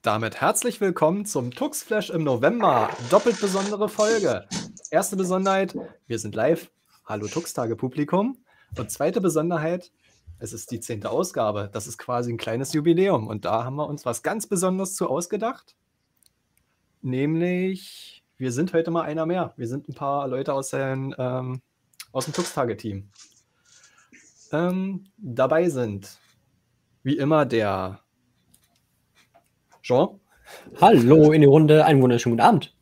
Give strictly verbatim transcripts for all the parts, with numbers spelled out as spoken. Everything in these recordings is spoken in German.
Damit herzlich willkommen zum Tuxflash im November. Doppelt besondere Folge. Erste Besonderheit, wir sind live. Hallo Tux-Tage-Publikum. Und zweite Besonderheit, es ist die zehnte Ausgabe. Das ist quasi ein kleines Jubiläum. Und da haben wir uns was ganz Besonderes zu ausgedacht. Nämlich, wir sind heute mal einer mehr. Wir sind ein paar Leute aus, den, ähm, aus dem Tux-Tage-Team. Ähm, dabei sind, wie immer, der Jean. Hallo in die Runde, einen wunderschönen guten Abend.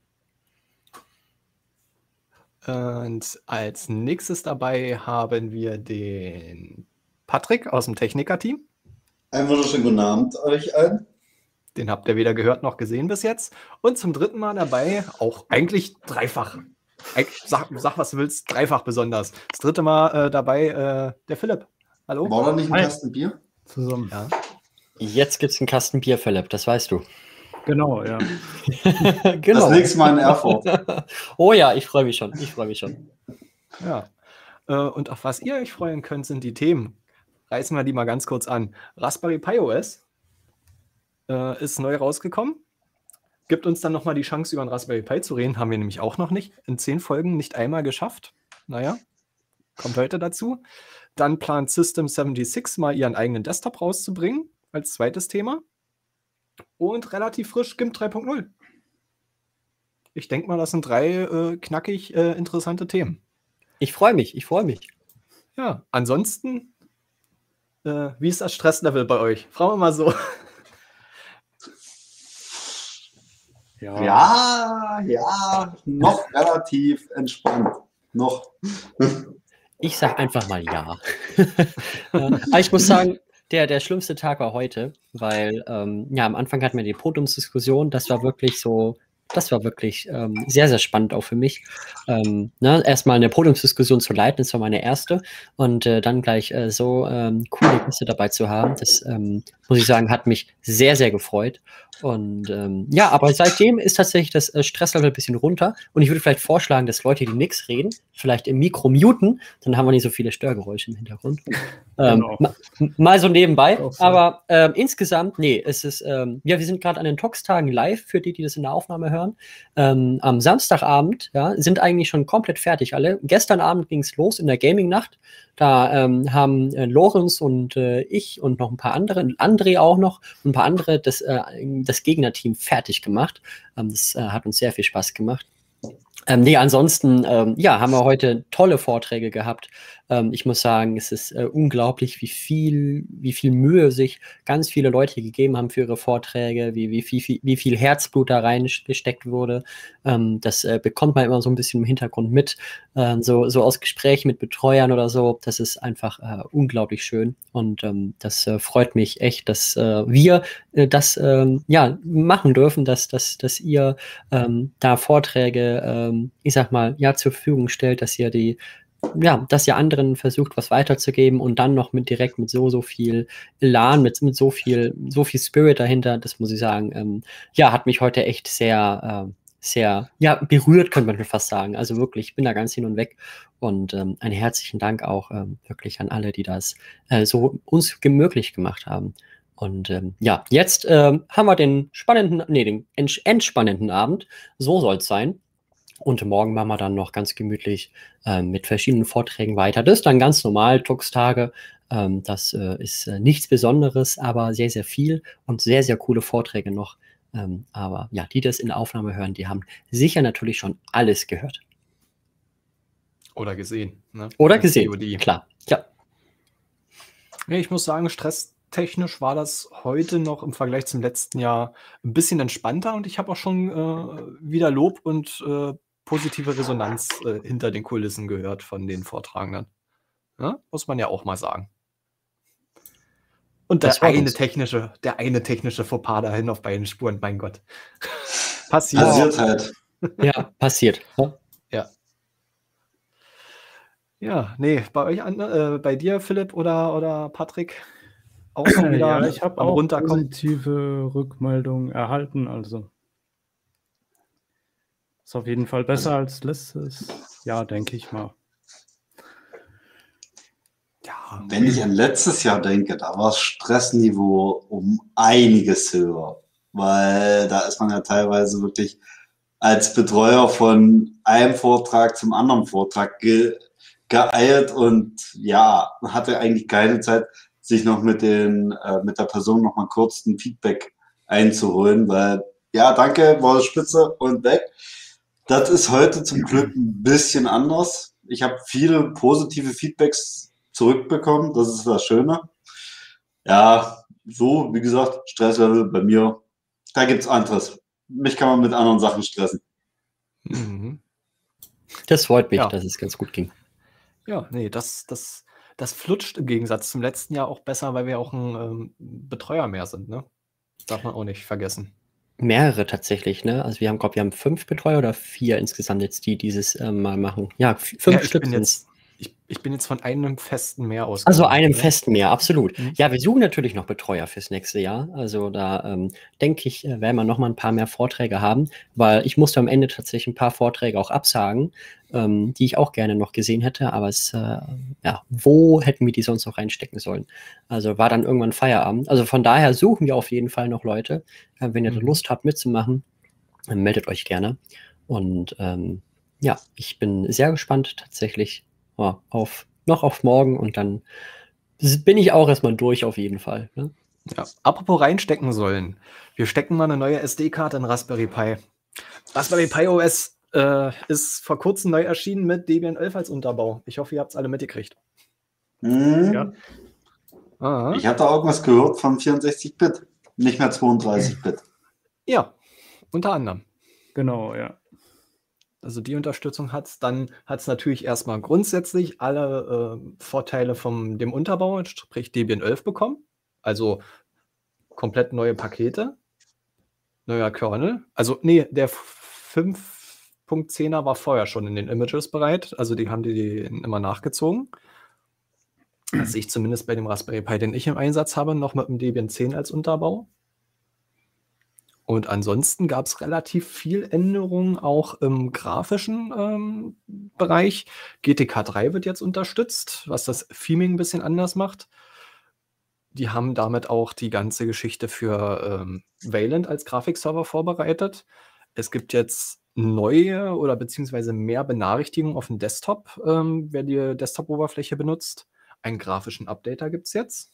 Und als nächstes dabei haben wir den Patrick aus dem Techniker-Team. Einen wunderschönen guten Abend euch allen. Den habt ihr weder gehört noch gesehen bis jetzt. Und zum dritten Mal dabei, auch eigentlich dreifach. Sag, sag was du willst, dreifach besonders. Das dritte Mal äh, dabei äh, der Philipp. Hallo. War da nicht ein Hi. Kasten Bier? Zusammen. Ja. Jetzt gibt es einen Kasten Bier, Philipp, das weißt du. Genau, ja. Genau. Das nächste Mal in Erfurt. Oh ja, ich freue mich schon, ich freue mich schon. Ja. Äh, und auf was ihr euch freuen könnt, sind die Themen. Reißen wir die mal ganz kurz an. Raspberry Pi O S äh, ist neu rausgekommen. Gibt uns dann nochmal die Chance, über ein Raspberry Pi zu reden. Haben wir nämlich auch noch nicht. In zehn Folgen nicht einmal geschafft. Naja, kommt heute dazu. Dann plant System sechsundsiebzig mal ihren eigenen Desktop rauszubringen, als zweites Thema. Und relativ frisch GIMP drei Punkt null. Ich denke mal, das sind drei äh, knackig äh, interessante Themen. Ich freue mich, ich freue mich. Ja, ansonsten, äh, wie ist das Stresslevel bei euch? Fragen wir mal so. Ja, Ja, ja, noch relativ entspannt. Noch. Ich sag einfach mal ja. Aber ich muss sagen, der, der schlimmste Tag war heute, weil ähm, ja, am Anfang hatten wir die Podiumsdiskussion, das war wirklich so, das war wirklich ähm, sehr, sehr spannend auch für mich. Ähm, ne, erstmal eine Podiumsdiskussion zu leiten, das war meine erste. Und äh, dann gleich äh, so ähm, coole Gäste dabei zu haben, das ähm, muss ich sagen, hat mich sehr, sehr gefreut. Und ähm, ja, aber seitdem ist tatsächlich das äh, Stresslevel ein bisschen runter. Und ich würde vielleicht vorschlagen, dass Leute, die nichts reden, vielleicht im Mikro muten, dann haben wir nicht so viele Störgeräusche im Hintergrund. Ähm, Genau. ma mal so nebenbei. Auch so. Aber ähm, insgesamt, nee, es ist, ähm, ja, wir sind gerade an den Tox-Tagen live, für die, die das in der Aufnahme hören. Ähm, am Samstagabend, ja, sind eigentlich schon komplett fertig alle. Gestern Abend ging es los in der Gaming-Nacht. Da ähm, haben äh, Lorenz und äh, ich und noch ein paar andere, André auch noch, und ein paar andere das, äh, das Gegnerteam fertig gemacht. Ähm, das äh, hat uns sehr viel Spaß gemacht. Ähm, nee, ansonsten, ähm, ja, haben wir heute tolle Vorträge gehabt. Ähm, ich muss sagen, es ist äh, unglaublich, wie viel, wie viel Mühe sich ganz viele Leute gegeben haben für ihre Vorträge, wie, wie, viel, wie, wie viel Herzblut da reingesteckt wurde. Ähm, das äh, bekommt man immer so ein bisschen im Hintergrund mit, ähm, so, so aus Gesprächen mit Betreuern oder so. Das ist einfach äh, unglaublich schön und ähm, das äh, freut mich echt, dass äh, wir äh, das ähm, ja, machen dürfen, dass, dass, dass ihr ähm, da Vorträge ähm, ich sag mal, ja, zur Verfügung stellt, dass ihr die, ja, dass ihr anderen versucht, was weiterzugeben und dann noch mit direkt mit so, so viel Elan, mit, mit so viel, so viel Spirit dahinter, das muss ich sagen, ähm, ja, hat mich heute echt sehr, äh, sehr, ja, berührt, könnte man fast sagen. Also wirklich, ich bin da ganz hin und weg und ähm, einen herzlichen Dank auch ähm, wirklich an alle, die das äh, so uns möglich gemacht haben. Und ähm, ja, jetzt ähm, haben wir den spannenden, nee, den ents entspannenden Abend, so soll es sein. Und morgen machen wir dann noch ganz gemütlich äh, mit verschiedenen Vorträgen weiter. Das ist dann ganz normal, Tux-Tage. Ähm, das äh, ist äh, nichts Besonderes, aber sehr, sehr viel und sehr, sehr coole Vorträge noch. Ähm, aber ja, die das in der Aufnahme hören, die haben sicher natürlich schon alles gehört. Oder gesehen. Ne? Oder Mit gesehen, C O D. klar. Ja. Nee, ich muss sagen, stresstechnisch war das heute noch im Vergleich zum letzten Jahr ein bisschen entspannter und ich habe auch schon äh, wieder Lob und äh, positive Resonanz äh, hinter den Kulissen gehört von den Vortragenden. Ja? Muss man ja auch mal sagen. Und der Das freut eine uns. technische, der eine technische Fauxpas dahin auf beiden Spuren, mein Gott. Passiert. Passiert halt. Ja, passiert. Ja. Ja. Ja, nee, bei euch, an, äh, bei dir, Philipp oder, oder Patrick, auch so wieder ja, ich habe am auch Runterkommen. positive Rückmeldungen erhalten, also ist auf jeden Fall besser als letztes Jahr, denke ich mal. Ja, Wenn ich an letztes Jahr denke, da war das Stressniveau um einiges höher. weil da ist man ja teilweise wirklich als Betreuer von einem Vortrag zum anderen Vortrag ge geeilt und ja, hatte eigentlich keine Zeit, sich noch mit, den, äh, mit der Person noch mal kurz ein Feedback einzuholen, weil ja, danke, war spitze und weg. Das ist heute zum Glück ein bisschen anders. Ich habe viele positive Feedbacks zurückbekommen, das ist das Schöne. Ja, so, wie gesagt, Stresslevel bei mir, da gibt es anderes. Mich kann man mit anderen Sachen stressen. Mhm. Das freut mich, Ja. dass es ganz gut ging. Ja, nee, das, das, das flutscht im Gegensatz zum letzten Jahr auch besser, weil wir auch ein ähm, Betreuer mehr sind, ne? Darf man auch nicht vergessen. Mehrere tatsächlich, ne? Also wir haben, glaube wir haben fünf Betreuer oder vier insgesamt jetzt, die dieses ähm, mal machen. Ja, f- fünf Ja, ich Stück bin sind's. jetzt, ich, ich bin jetzt von einem festen mehr Also ausgegangen. einem ne? festen mehr, absolut. Mhm. Ja, wir suchen natürlich noch Betreuer fürs nächste Jahr. Also da ähm, denke ich, äh, werden wir noch mal ein paar mehr Vorträge haben, weil ich musste am Ende tatsächlich ein paar Vorträge auch absagen, ähm, die ich auch gerne noch gesehen hätte. Aber es, äh, ja, wo hätten wir die sonst noch reinstecken sollen? Also war dann irgendwann Feierabend. Also von daher suchen wir auf jeden Fall noch Leute. Äh, wenn ihr da Mhm. Lust habt mitzumachen, dann meldet euch gerne. Und ähm, ja, ich bin sehr gespannt tatsächlich ja, auf noch auf morgen und dann bin ich auch erstmal durch auf jeden Fall. Ne? Ja. Apropos reinstecken sollen. Wir stecken mal eine neue S D-Karte in Raspberry Pi. Raspberry Pi O S äh, ist vor kurzem neu erschienen mit Debian elf als Unterbau. Ich hoffe, ihr habt es alle mitgekriegt. Hm, Ja. Ah, Ich hatte auch was gehört von vierundsechzig Bit, nicht mehr zweiunddreißig Bit. ja, unter anderem. Genau, ja. Also die Unterstützung hat es. Dann hat es natürlich erstmal grundsätzlich alle äh, Vorteile von dem Unterbau, sprich Debian elf bekommen. Also komplett neue Pakete, neuer Kernel. Also nee, der fünf Punkt zehner war vorher schon in den Images bereit. Also die haben die immer nachgezogen. Das sehe ich zumindest bei dem Raspberry Pi, den ich im Einsatz habe, noch mit dem Debian zehn als Unterbau. Und ansonsten gab es relativ viel Änderungen auch im grafischen ähm, Bereich. G T K drei wird jetzt unterstützt, was das Theming ein bisschen anders macht. Die haben damit auch die ganze Geschichte für ähm, Wayland als Grafikserver vorbereitet. Es gibt jetzt neue oder beziehungsweise mehr Benachrichtigungen auf dem Desktop, ähm, wer die Desktop-Oberfläche benutzt. Einen grafischen Updater gibt es jetzt.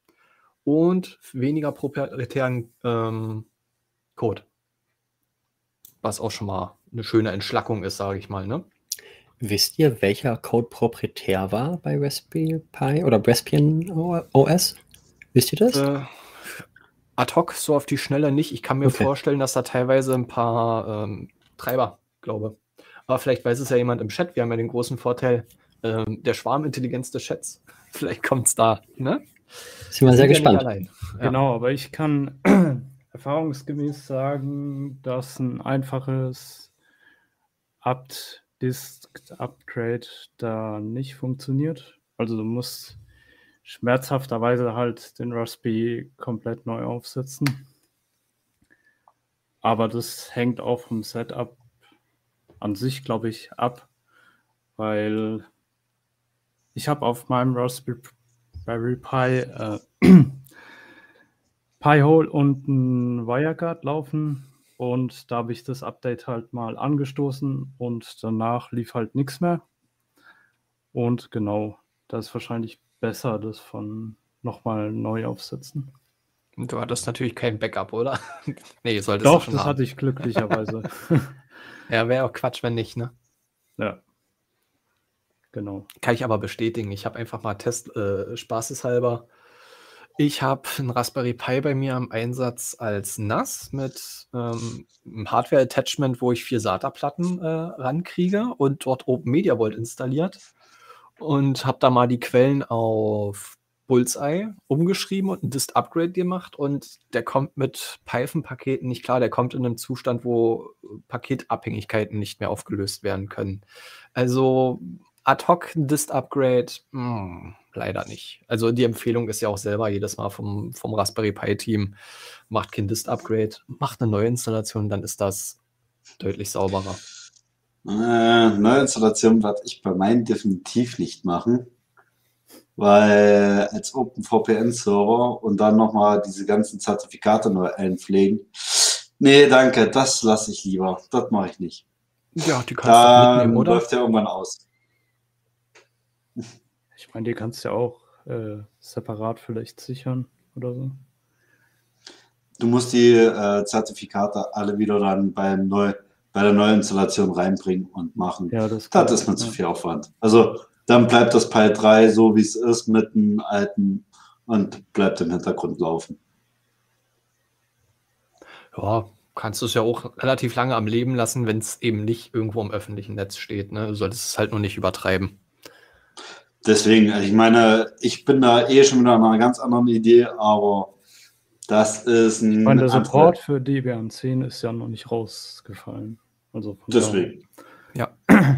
Und weniger proprietären ähm, Code. Was auch schon mal eine schöne Entschlackung ist, sage ich mal, ne? Wisst ihr, welcher Code proprietär war bei Raspberry Pi oder Raspbian O S? Wisst ihr das? Äh, ad hoc, so auf die Schnelle nicht. Ich kann mir Okay. vorstellen, dass da teilweise ein paar ähm, Treiber, glaube. Aber vielleicht weiß es ja jemand im Chat. Wir haben ja den großen Vorteil ähm, der Schwarmintelligenz des Chats. Vielleicht kommt es da, ne? Sind wir Wir sehr sind ja nicht gespannt. allein. Ja. Genau, aber ich kann erfahrungsgemäß sagen, dass ein einfaches Apt-Disk-Upgrade da nicht funktioniert. Also du musst schmerzhafterweise halt den Raspberry komplett neu aufsetzen. Aber das hängt auch vom Setup an sich, glaube ich, ab, weil ich habe auf meinem Raspberry Pi äh, Pi-hole und ein WireGuard laufen und da habe ich das Update halt mal angestoßen und danach lief halt nichts mehr. Und genau, das ist wahrscheinlich besser, das von nochmal neu aufsetzen. Und du hattest natürlich kein Backup, oder? Nee, solltest du Doch, schon das haben. hatte ich glücklicherweise. Ja, wäre auch Quatsch, wenn nicht, ne? Ja, genau. Kann ich aber bestätigen. Ich habe einfach mal Test, äh, spaßeshalber. Ich habe einen Raspberry Pi bei mir im Einsatz als N A S mit ähm, einem Hardware-Attachment, wo ich vier SATA-Platten äh, rankriege und dort Open Media Vault installiert. Und habe da mal die Quellen auf Bullseye umgeschrieben und ein Dist-Upgrade gemacht. Und der kommt mit Python-Paketen nicht klar. Der kommt in einem Zustand, wo Paketabhängigkeiten nicht mehr aufgelöst werden können. Also ad hoc ein Dist-Upgrade, mh, leider nicht. Also die Empfehlung ist ja auch selber jedes Mal vom, vom Raspberry Pi-Team, macht kein Dist-Upgrade, macht eine Neuinstallation, dann ist das deutlich sauberer. Äh, Neuinstallation werde ich bei meinen definitiv nicht machen. weil als OpenVPN-Server und dann nochmal diese ganzen Zertifikate neu einpflegen. Nee, danke, das lasse ich lieber. Das mache ich nicht. Ja, die kannst du auch mitnehmen, Dann oder? läuft ja irgendwann aus. Ich meine, die kannst du ja auch äh, separat vielleicht sichern oder so. Du musst die äh, Zertifikate alle wieder dann beim Neu bei der Neuinstallation reinbringen und machen. Ja, das, Das ist mir ja. zu viel Aufwand. Also dann bleibt das Pi drei so, wie es ist, mit dem alten und bleibt im Hintergrund laufen. Ja, kannst du es ja auch relativ lange am Leben lassen, wenn es eben nicht irgendwo im öffentlichen Netz steht. Ne? Du solltest es halt nur nicht übertreiben. Deswegen, also ich meine, ich bin da eh schon wieder an einer ganz anderen Idee, aber das ist ein. Ich meine, der andere- Support für Debian zehn ist ja noch nicht rausgefallen. Also von Deswegen. Ja. daher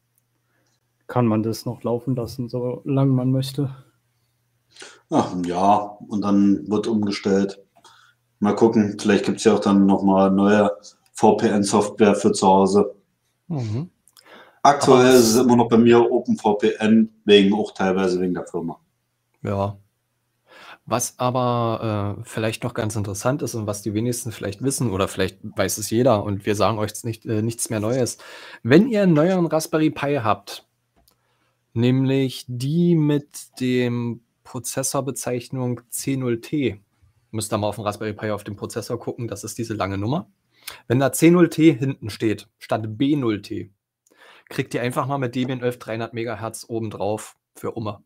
kann man das noch laufen lassen, solange man möchte. Ach, ja, und dann wird umgestellt. Mal gucken, vielleicht gibt es ja auch dann nochmal neue V P N-Software für zu Hause. Mhm. Aktuell Aber ist es immer noch bei mir OpenVPN, wegen auch teilweise wegen der Firma. Ja. Was aber äh, vielleicht noch ganz interessant ist und was die wenigsten vielleicht wissen oder vielleicht weiß es jeder und wir sagen euch jetzt nicht, äh, nichts mehr Neues. Wenn ihr einen neueren Raspberry Pi habt, nämlich die mit dem Prozessorbezeichnung C null T, müsst ihr mal auf dem Raspberry Pi auf den Prozessor gucken, das ist diese lange Nummer. Wenn da C null T hinten steht, statt B null T, kriegt ihr einfach mal mit Debian elf dreihundert Megahertz obendrauf für Umme.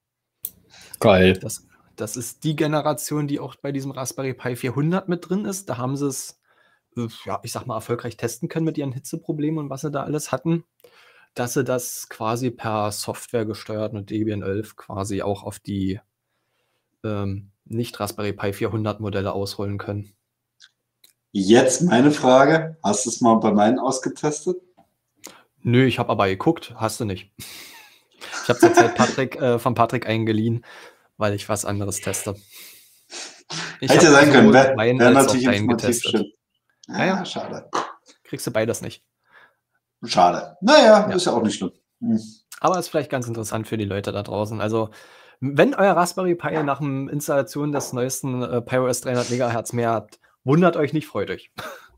Geil. Das, das ist die Generation, die auch bei diesem Raspberry Pi vierhundert mit drin ist. Da haben sie es, äh, ja, ich sag mal, erfolgreich testen können mit ihren Hitzeproblemen und was sie da alles hatten, dass sie das quasi per Software gesteuert mit Debian elf quasi auch auf die ähm, nicht Raspberry Pi vierhundert Modelle ausrollen können. Jetzt meine Frage, hast du es mal bei meinen ausgetestet? Nö, ich habe aber geguckt, hast du nicht. Ich habe zurzeit Patrick, äh, von Patrick eingeliehen, weil ich was anderes teste. Ich Hätte hab sein können, sowohl wäre meinen wär als auch natürlich deinen informativ getestet. stimmt. Ja, Ah, ja. schade. Kriegst du beides nicht. Schade. Naja, Ja. ist ja auch nicht schlimm. Hm. Aber ist vielleicht ganz interessant für die Leute da draußen. Also, wenn euer Raspberry Pi nach der Installation des neuesten äh, PiOS dreihundert Megahertz mehr hat, wundert euch nicht, freut euch.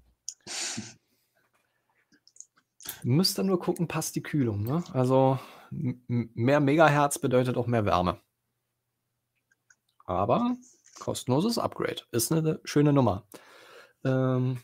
Müsst ihr nur gucken, passt die Kühlung. Ne? Also, m- m- mehr Megahertz bedeutet auch mehr Wärme. Aber kostenloses Upgrade. Ist eine schöne Nummer. Ähm,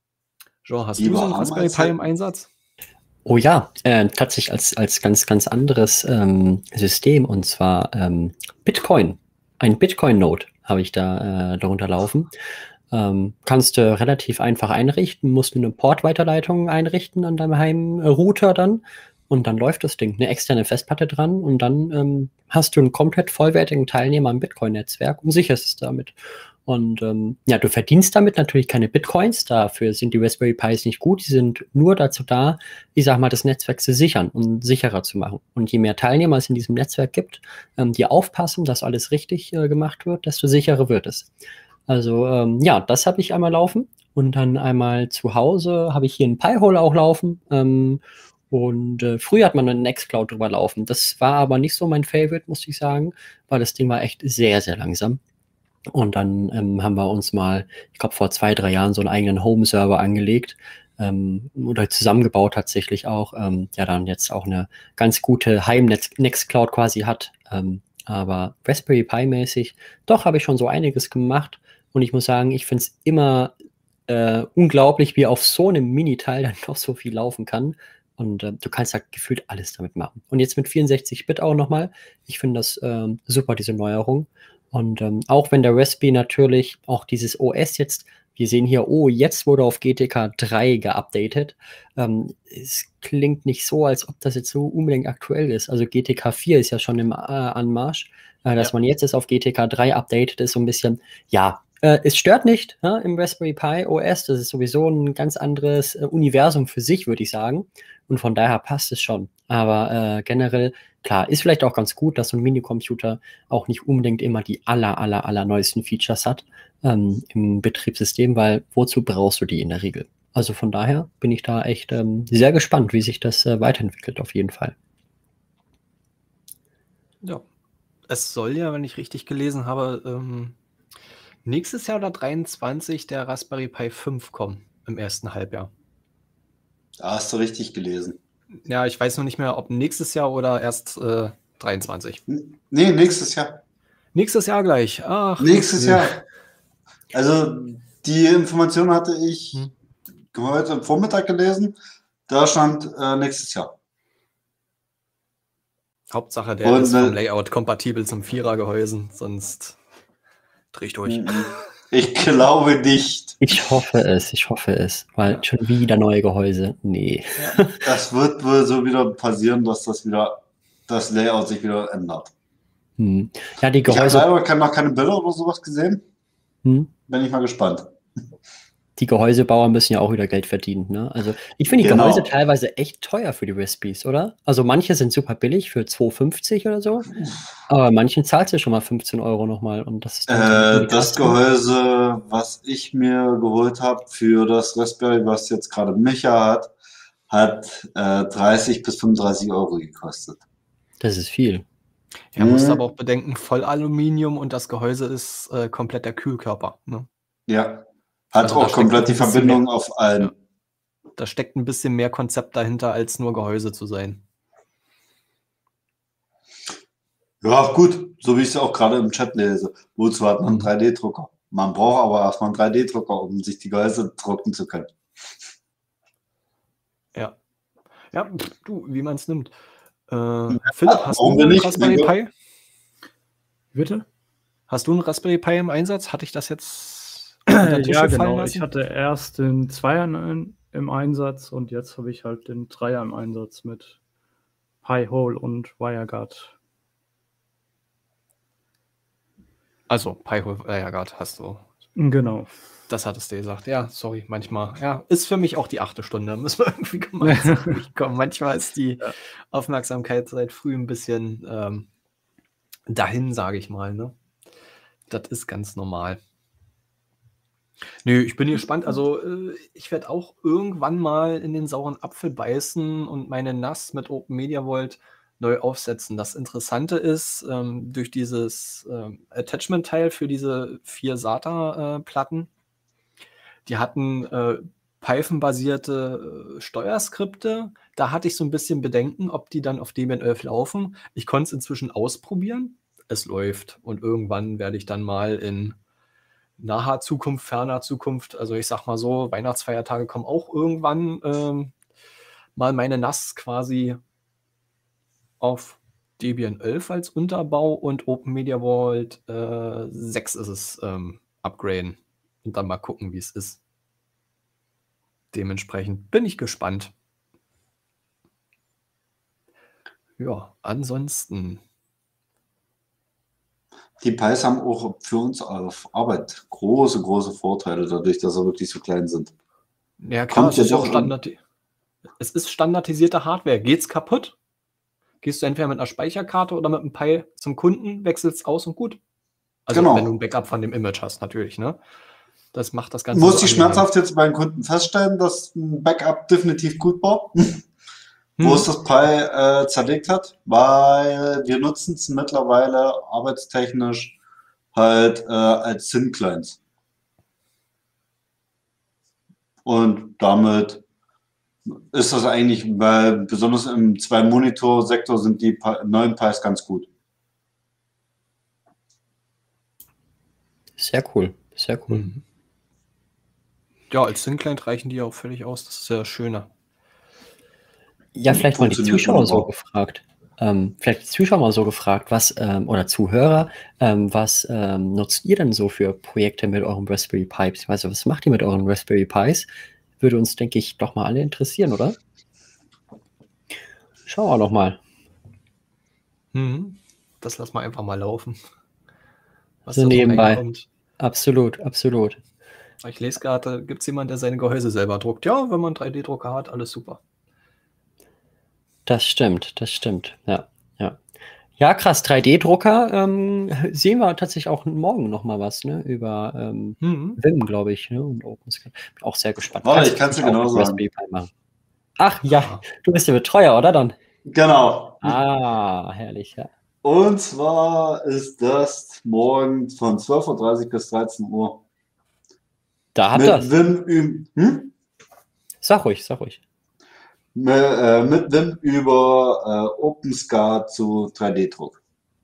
Jean, hast Lieber du so einen haben Raspberry als Pi hätten. im Einsatz? Oh ja, äh, tatsächlich als, als ganz, ganz anderes ähm, System und zwar ähm, Bitcoin. Ein Bitcoin-Node habe ich da äh, darunter laufen. Ähm, kannst du relativ einfach einrichten, musst eine Port-Weiterleitung einrichten an deinem Heimrouter dann und dann läuft das Ding, eine externe Festplatte dran und dann ähm, hast du einen komplett vollwertigen Teilnehmer am Bitcoin-Netzwerk und sicherst es damit. Und ähm, ja, du verdienst damit natürlich keine Bitcoins, dafür sind die Raspberry Pis nicht gut, die sind nur dazu da, ich sag mal, das Netzwerk zu sichern und sicherer zu machen. Und je mehr Teilnehmer es in diesem Netzwerk gibt, ähm, die aufpassen, dass alles richtig äh, gemacht wird, desto sicherer wird es. Also ähm, ja, das habe ich einmal laufen und dann einmal zu Hause habe ich hier einen Pi-Hole auch laufen. Ähm, und äh, früher hat man eine Nextcloud drüber laufen. Das war aber nicht so mein Favorite, muss ich sagen, weil das Ding war echt sehr, sehr langsam. Und dann ähm, haben wir uns mal, ich glaube, vor zwei, drei Jahren so einen eigenen Home-Server angelegt ähm, oder zusammengebaut tatsächlich auch, ähm, der dann jetzt auch eine ganz gute Heim-Nextcloud quasi hat. Ähm, aber Raspberry Pi-mäßig, doch, habe ich schon so einiges gemacht. Und ich muss sagen, ich finde es immer äh, unglaublich, wie auf so einem Mini-Teil dann doch so viel laufen kann. Und äh, du kannst da gefühlt alles damit machen. Und jetzt mit vierundsechzig Bit auch nochmal. Ich finde das ähm, super, diese Neuerung. Und ähm, auch wenn der Raspberry natürlich auch dieses O S jetzt, wir sehen hier, oh, jetzt wurde auf G T K drei geupdatet. Ähm, es klingt nicht so, als ob das jetzt so unbedingt aktuell ist. Also G T K vier ist ja schon im äh, Anmarsch. Äh, dass Ja. man jetzt ist auf G T K drei updatet, ist so ein bisschen, ja, äh, es stört nicht ja, im Raspberry Pi O S. Das ist sowieso ein ganz anderes äh, Universum für sich, würde ich sagen. Und von daher passt es schon. Aber äh, generell, klar, ist vielleicht auch ganz gut, dass so ein Minicomputer auch nicht unbedingt immer die aller, aller, aller neuesten Features hat ähm, im Betriebssystem, weil wozu brauchst du die in der Regel? Also von daher bin ich da echt ähm, sehr gespannt, wie sich das äh, weiterentwickelt auf jeden Fall. Ja. es soll ja, wenn ich richtig gelesen habe, ähm, nächstes Jahr oder dreiundzwanzig der Raspberry Pi fünf kommen im ersten Halbjahr. Da hast du richtig gelesen. Ja, ich weiß noch nicht mehr, ob nächstes Jahr oder erst äh, dreiundzwanzig. N- Nee, nächstes Jahr. Nächstes Jahr gleich. Ach, Nächstes okay. Jahr. Also die Information hatte ich Hm. heute am Vormittag gelesen. Da stand äh, nächstes Jahr. Hauptsache, der Und, ist äh, vom Layout kompatibel zum Vierer-Gehäusen, sonst dreh ich durch. Mhm. Ich glaube nicht. Ich hoffe es, ich hoffe es, weil Ja. schon wieder neue Gehäuse. Nee. Das wird wohl so wieder passieren, dass das wieder das Layout sich wieder ändert. Hm. Ja, die Ich habe Gehäuse, leider keine- noch keine Bilder oder sowas gesehen. hm. Bin ich mal gespannt. Die Gehäusebauer müssen ja auch wieder Geld verdienen, ne? Also ich finde die Genau. Gehäuse teilweise echt teuer für die Raspberries, oder? Also manche sind super billig für zwei fünfzig oder so, aber manchen zahlst du schon mal fünfzehn Euro nochmal und das ist dann so ein bisschen Äh, die das Kasse. Gehäuse, was ich mir geholt habe für das Raspberry, was jetzt gerade Micha hat, hat äh, dreißig bis fünfunddreißig Euro gekostet. Das ist viel. Ja, musst Mhm. aber auch bedenken, Vollaluminium und das Gehäuse ist äh, komplett der Kühlkörper. Ne? Ja, hat Also da auch steckt komplett die ein bisschen Verbindung mehr. auf allen. Ja. Da steckt ein bisschen mehr Konzept dahinter, als nur Gehäuse zu sein. Ja, gut, so wie ich es auch gerade im Chat lese. Wozu hat man einen Mhm. drei D Drucker? Man braucht aber erstmal einen drei D Drucker, um sich die Gehäuse drucken zu können. Ja. Ja, pff, du, wie man es nimmt. Äh, Philipp, hast warum du wir einen nicht? Raspberry Wir- Pi? Bitte? Hast du einen Raspberry Pi im Einsatz? Hatte ich das jetzt unter den Tisch Ja, gefallen genau. lassen? Ich hatte erst den Zweier in, im Einsatz und jetzt habe ich halt den Dreier im Einsatz mit Pi-hole und WireGuard. Also, Pi-hole, äh, ja, Gott, hast du. Genau. Das hattest du gesagt. Ja, sorry, manchmal. Ja, ist für mich auch die achte Stunde. Müssen wir irgendwie gemeinsam durchkommen. Manchmal ist die Ja. Aufmerksamkeit seit früh ein bisschen ähm, dahin, sage ich mal. Ne? Das ist ganz normal. Nö, ich bin gespannt. Also, äh, ich werde auch irgendwann mal in den sauren Apfel beißen und meine N A S mit Open Media Vault neu aufsetzen. Das Interessante ist, ähm, durch dieses ähm, Attachment-Teil für diese vier SATA-Platten, die hatten äh, Python-basierte äh, Steuerskripte. Da hatte ich so ein bisschen Bedenken, ob die dann auf Debian elf laufen. Ich konnte es inzwischen ausprobieren. Es läuft. Und irgendwann werde ich dann mal in naher Zukunft, ferner Zukunft, also ich sag mal so, Weihnachtsfeiertage kommen auch irgendwann ähm, mal meine N A S quasi auf Debian elf als Unterbau und Open Media Vault äh, sechs ist es ähm, upgraden und dann mal gucken, wie es ist. Dementsprechend bin ich gespannt. Ja, ansonsten. Die Pis haben auch für uns auf Arbeit große, große Vorteile, dadurch, dass sie wirklich so klein sind. Ja klar, Kommt es ist, ja auch doch standardi es ist standardisierte Hardware. Geht's kaputt? Gehst du entweder mit einer Speicherkarte oder mit einem Pi zum Kunden, wechselst aus und gut. Also Genau. wenn du ein Backup von dem Image hast, natürlich, ne? Das macht das Ganze. Muss so ich angenehm. schmerzhaft jetzt bei den Kunden feststellen, dass ein Backup definitiv gut war, wo Hm. es das Pi äh, zerlegt hat, weil wir nutzen es mittlerweile arbeitstechnisch halt äh, als SIM-Clients. Und damit ist das eigentlich, weil besonders im Zwei-Monitor-Sektor sind die Pi- neuen Pis ganz gut. Sehr cool, sehr cool. Mhm. Ja, als SYN-Client reichen die auch völlig aus. Das ist ja das Schöne. Ja, vielleicht mal die Funktioniert Zuschauer so wunderbar. gefragt. Ähm, vielleicht die Zuschauer mal so gefragt, was, ähm, oder Zuhörer, ähm, was ähm, nutzt ihr denn so für Projekte mit euren Raspberry Pis? Also, was macht ihr mit euren Raspberry Pis? Würde uns, denke ich, doch mal alle interessieren, oder? Schauen wir doch mal. Mhm. Das lassen wir einfach mal laufen. Was So da so nebenbei. reinkommt. Absolut, absolut. Ich lese gerade, gibt es jemanden, der seine Gehäuse selber druckt? Ja, wenn man einen drei D Drucker hat, alles super. Das stimmt, das stimmt. Ja, ja. Ja, krass, drei D Drucker ähm, sehen wir tatsächlich auch morgen noch mal was, ne? Über ähm, Mhm. Vim, glaube ich, ne? Und OpenScan. Bin auch sehr gespannt. Warte, ich Kannst kann's du dir auch genau mit sagen. Raspberry Pi machen. Ach ja, Ah. du bist der Betreuer, oder dann? Genau. Ah, herrlich, ja. Und zwar ist das morgen von zwölf Uhr dreißig bis dreizehn Uhr. Da hat Mit das. Wim, ü- hm? Sag ruhig, sag ruhig. mit, äh, mit Wim über äh, OpenSCAD zu drei D-Druck.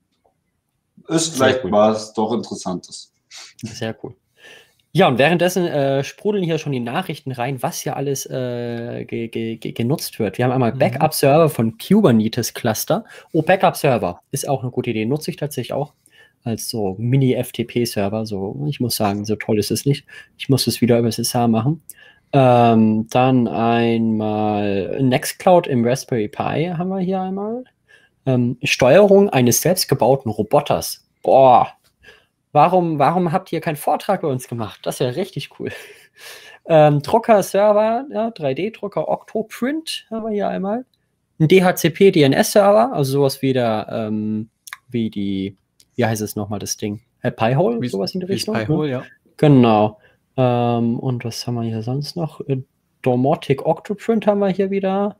Ist vielleicht cool. was doch Interessantes. Sehr cool. Ja, und währenddessen äh, sprudeln hier schon die Nachrichten rein, was hier alles äh, ge ge ge genutzt wird. Wir haben einmal Mhm. Backup-Server von Kubernetes-Cluster. Oh, Backup-Server ist auch eine gute Idee. Nutze ich tatsächlich auch als so Mini-F T P-Server. So, ich muss sagen, so toll ist es nicht. Ich muss es wieder über S S H machen. Ähm, dann einmal Nextcloud im Raspberry Pi haben wir hier einmal. Ähm, Steuerung eines selbstgebauten Roboters. Boah, warum, warum habt ihr keinen Vortrag bei uns gemacht? Das ist ja richtig cool. Ähm, Drucker-Server, ja, drei D-Drucker Octoprint haben wir hier einmal. Ein D H C P D N S-Server, also sowas wie der, ähm, wie die, wie heißt es nochmal, das Ding? Äh, Pi-Hole, Wie- sowas in die wie Richtung. Ne? Pi-hole, ja. Genau. Ähm, und was haben wir hier sonst noch? Äh, Domotic Octoprint haben wir hier wieder.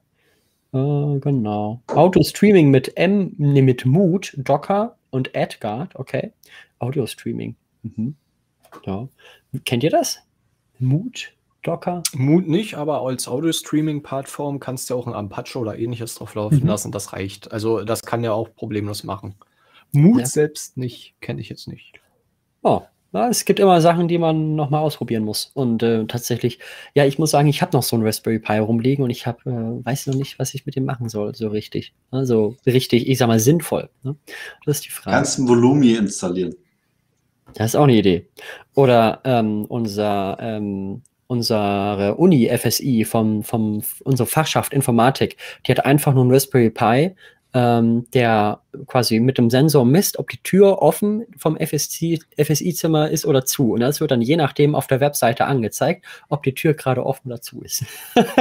Äh, genau. Auto-Streaming mit M, nee, mit Mood, Docker und AdGuard, okay. Audio-Streaming. Mhm. Ja. Kennt ihr das? Mood, Docker? Mood nicht, aber als Audio-Streaming-Plattform kannst du ja auch ein Apache oder ähnliches drauf laufen Mhm. lassen. Das reicht. Also das kann ja auch problemlos machen. Mood Ja. selbst nicht, kenne ich jetzt nicht. Oh, ja, es gibt immer Sachen, die man nochmal ausprobieren muss. Und äh, tatsächlich, ja, ich muss sagen, ich habe noch so einen Raspberry Pi rumliegen und ich hab, äh, weiß noch nicht, was ich mit dem machen soll, so richtig. Also richtig, ich sag mal, sinnvoll. Ne? Das ist die Frage. Kannst ein Volumi installieren. Das ist auch eine Idee. Oder ähm, unser, ähm, unsere Uni F S I, vom, vom, unsere Fachschaft Informatik, die hat einfach nur einen Raspberry Pi, ähm, der quasi mit dem Sensor misst, ob die Tür offen vom F S I-Zimmer ist oder zu. Und das wird dann je nachdem auf der Webseite angezeigt, ob die Tür gerade offen oder zu ist.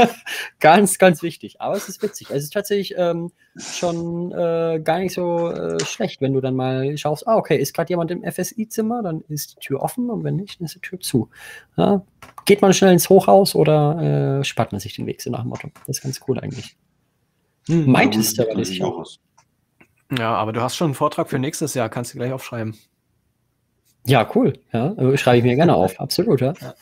Ganz, ganz wichtig. Aber es ist witzig. Es ist tatsächlich ähm, schon äh, gar nicht so äh, schlecht, wenn du dann mal schaust, ah, okay, ist gerade jemand im F S I-Zimmer, dann ist die Tür offen und wenn nicht, dann ist die Tür zu. Ja, geht man schnell ins Hochhaus oder äh, spart man sich den Weg, so nach dem Motto. Das ist ganz cool eigentlich. Hm. Meintest du aber natürlich nicht. auch was. Ja, aber du hast schon einen Vortrag für nächstes Jahr, kannst du gleich aufschreiben. Ja, cool. Ja, äh, schreibe ich mir gerne auf. Absolut, ja. Ja.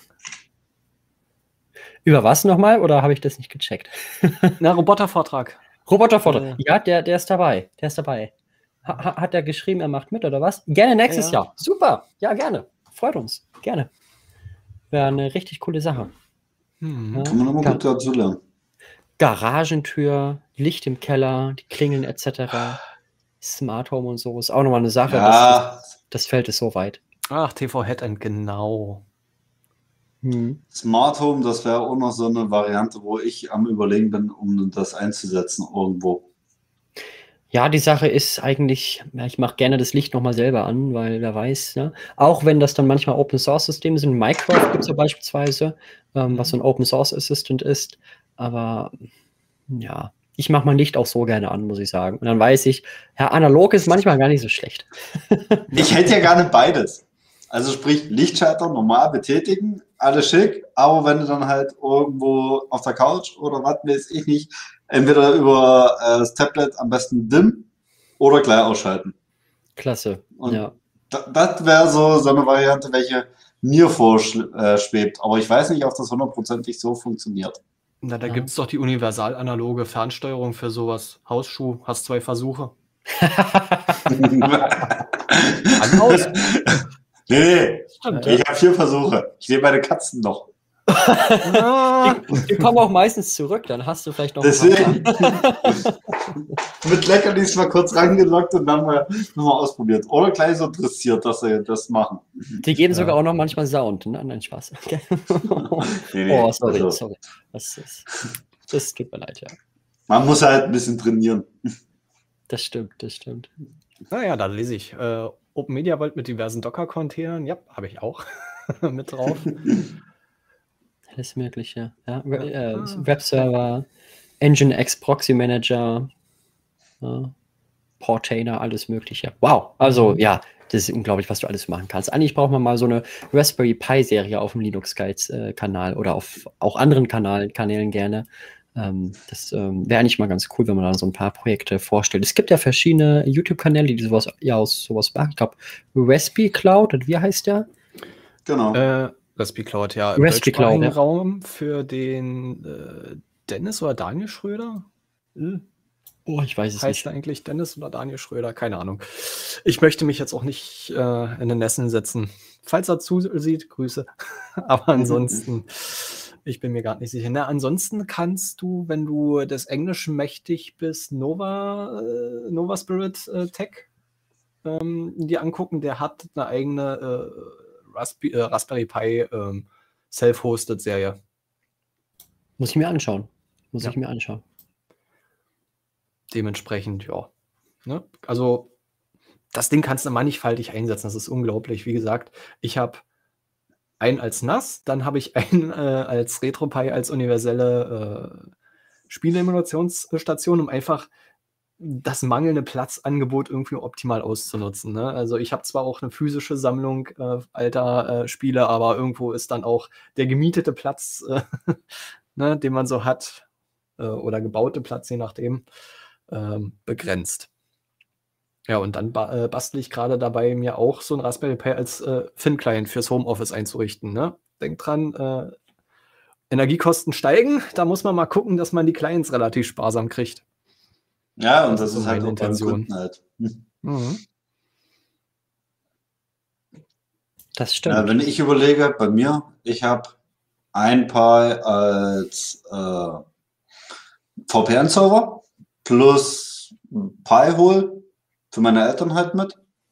Über was nochmal oder habe ich das nicht gecheckt? Na, Robotervortrag. Robotervortrag. Äh. Ja, der, der ist dabei. Der ist dabei. Ha, ha- hat er geschrieben, er macht mit oder was? Gerne nächstes Ja, ja. Jahr. Super. Ja, gerne. Freut uns. Gerne. Wäre eine richtig coole Sache. Hm. Ja. Kann man immer Ga- gut dazu lernen. Garagentür, Licht im Keller, die Klingeln et cetera. Smart Home und so ist auch nochmal eine Sache. Das, Ja, das Feld ist so weit. Ach, T V Headend, genau. Hm. Smart Home, das wäre auch noch so eine Variante, wo ich am Überlegen bin, um das einzusetzen irgendwo. Ja, die Sache ist eigentlich, ja, ich mache gerne das Licht nochmal selber an, weil wer weiß, ne? Auch wenn das dann manchmal Open-Source-Systeme sind, Minecraft gibt es ja beispielsweise, ähm, was so ein Open-Source-Assistant ist, aber ja, ich mache mein Licht auch so gerne an, muss ich sagen. Und dann weiß ich, ja, analog ist manchmal gar nicht so schlecht. Ich hätte ja gerne beides. Also sprich, Lichtschalter normal betätigen, alles schick, aber wenn du dann halt irgendwo auf der Couch oder was weiß ich nicht, entweder über äh, das Tablet am besten dim oder gleich ausschalten. Klasse, Und ja. da, das wäre so, so eine Variante, welche mir vorschwebt. Aber ich weiß nicht, ob das hundertprozentig so funktioniert. Na, da Ja. gibt es doch die universal-analoge Fernsteuerung für sowas. Hausschuh, hast zwei Versuche. Aus. Nee, nee, Stimmt, ich habe vier Versuche. Ich sehe meine Katzen noch. Ah, Die, die kommen auch meistens zurück, dann hast du vielleicht noch Deswegen. Mit Leckerlis mal kurz rangelockt und dann mal nochmal ausprobiert. Oder gleich so dressiert, dass sie das machen. Die geben Ja. sogar auch noch manchmal Sound. Ne? Nein, Spaß. Okay. Nee, nee, Oh, sorry, also, sorry. Das, ist, das tut mir leid, ja. man muss halt ein bisschen trainieren. Das stimmt, das stimmt. naja, da lese ich. Äh, Open Media Vault mit diversen Docker-Containern. Ja, habe ich auch mit drauf. Alles Mögliche. Ja. Ja. Äh, Ah. Webserver, Nginx Proxy Manager, ja. Portainer, alles Mögliche. Wow, also ja, das ist unglaublich, was du alles machen kannst. Eigentlich braucht man mal so eine Raspberry Pi-Serie auf dem Linux-Guides-Kanal oder auf auch anderen Kanal, Kanälen gerne. Ähm, das ähm, wäre eigentlich mal ganz cool, wenn man da so ein paar Projekte vorstellt. Es gibt ja verschiedene YouTube-Kanäle, die sowas, ja, aus sowas machen. Ich glaube, Raspi Cloud, und wie heißt der? Genau. Äh, Raspi Cloud, ja. Im Raspi Cloud, deutschsprachigen ja. Raum für den äh, Dennis oder Daniel Schröder? Äh, Oh, ich weiß es heißt nicht. er eigentlich Dennis oder Daniel Schröder? Keine Ahnung. Ich möchte mich jetzt auch nicht äh, in den Nesseln setzen. Falls er zusieht, Grüße. Aber ansonsten, ich bin mir gerade nicht sicher. Na, ansonsten kannst du, wenn du des Englischen mächtig bist, Nova, äh, Nova Spirit äh, Tech ähm, dir angucken. Der hat eine eigene äh, Raspi, äh, Raspberry Pi ähm, Self-Hosted Serie. Muss ich mir anschauen. Muss Ja. ich mir anschauen. Dementsprechend, ja. Ne? Also, das Ding kannst du mannigfaltig einsetzen. Das ist unglaublich. Wie gesagt, ich habe einen als N A S, dann habe ich einen äh, als RetroPie, als universelle äh, Spieleemulationsstation, um einfach das mangelnde Platzangebot irgendwie optimal auszunutzen. Ne? Also ich habe zwar auch eine physische Sammlung äh, alter äh, Spiele, aber irgendwo ist dann auch der gemietete Platz, äh, ne, den man so hat, äh, oder gebaute Platz, je nachdem, ähm, begrenzt. Ja, und dann ba äh, bastle ich gerade dabei, mir auch so ein Raspberry Pi als äh, Thin-Client fürs Homeoffice einzurichten. Ne? Denkt dran, äh, Energiekosten steigen, da muss man mal gucken, dass man die Clients relativ sparsam kriegt. Ja, und Das das, ist so ist halt meine auch beim Intention. Kunden halt. Hm. Mhm. Das stimmt. Ja, wenn ich überlege, bei mir, ich habe ein Pi als äh, V P N-Server plus Pi-Hole für meine Eltern halt mit.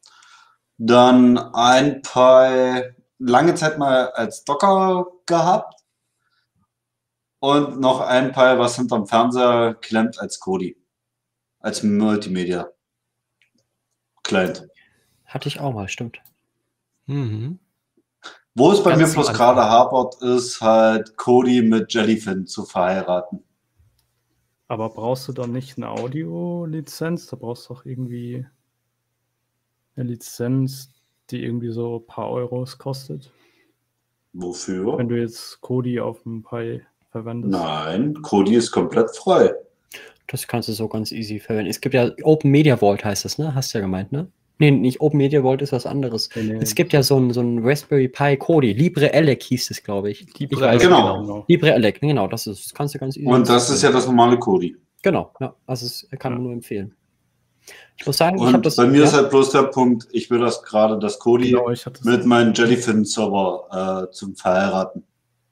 Dann ein Pi lange Zeit mal als Docker gehabt. Und noch ein Pi, was hinterm Fernseher klemmt als Kodi. Als Multimedia-Client. Hatte ich auch mal, stimmt. Mhm. Wo es bei Ganz mir zum bloß Anfang. gerade hapert, ist halt Kodi mit Jellyfin zu verheiraten. Aber brauchst du dann nicht eine Audio-Lizenz? Da brauchst du auch irgendwie eine Lizenz, die irgendwie so ein paar Euros kostet. Wofür? Wenn du jetzt Kodi auf dem Pi verwendest. Nein, Kodi ist komplett frei. Das kannst du so ganz easy verwenden. Es gibt ja Open Media Vault, heißt das, ne? Hast du ja gemeint, ne? Nee, nicht Open Media Vault ist was anderes. Nee, nee. Es gibt ja so ein, so ein Raspberry Pi Kodi. LibreElec hieß es, glaube ich. Libre Ich weiß Elec, nicht. genau. LibreElec, genau, das ist, das kannst du ganz easy. Und das ist ja das normale Kodi. Genau, ja, also das kann man Ja. nur empfehlen. Ich muss sagen, ich habe Und das. bei mir ja? ist halt bloß der Punkt, ich will das gerade, das Kodi Genau, ich hatte mit meinem Jellyfin-Server äh, zum Verheiraten.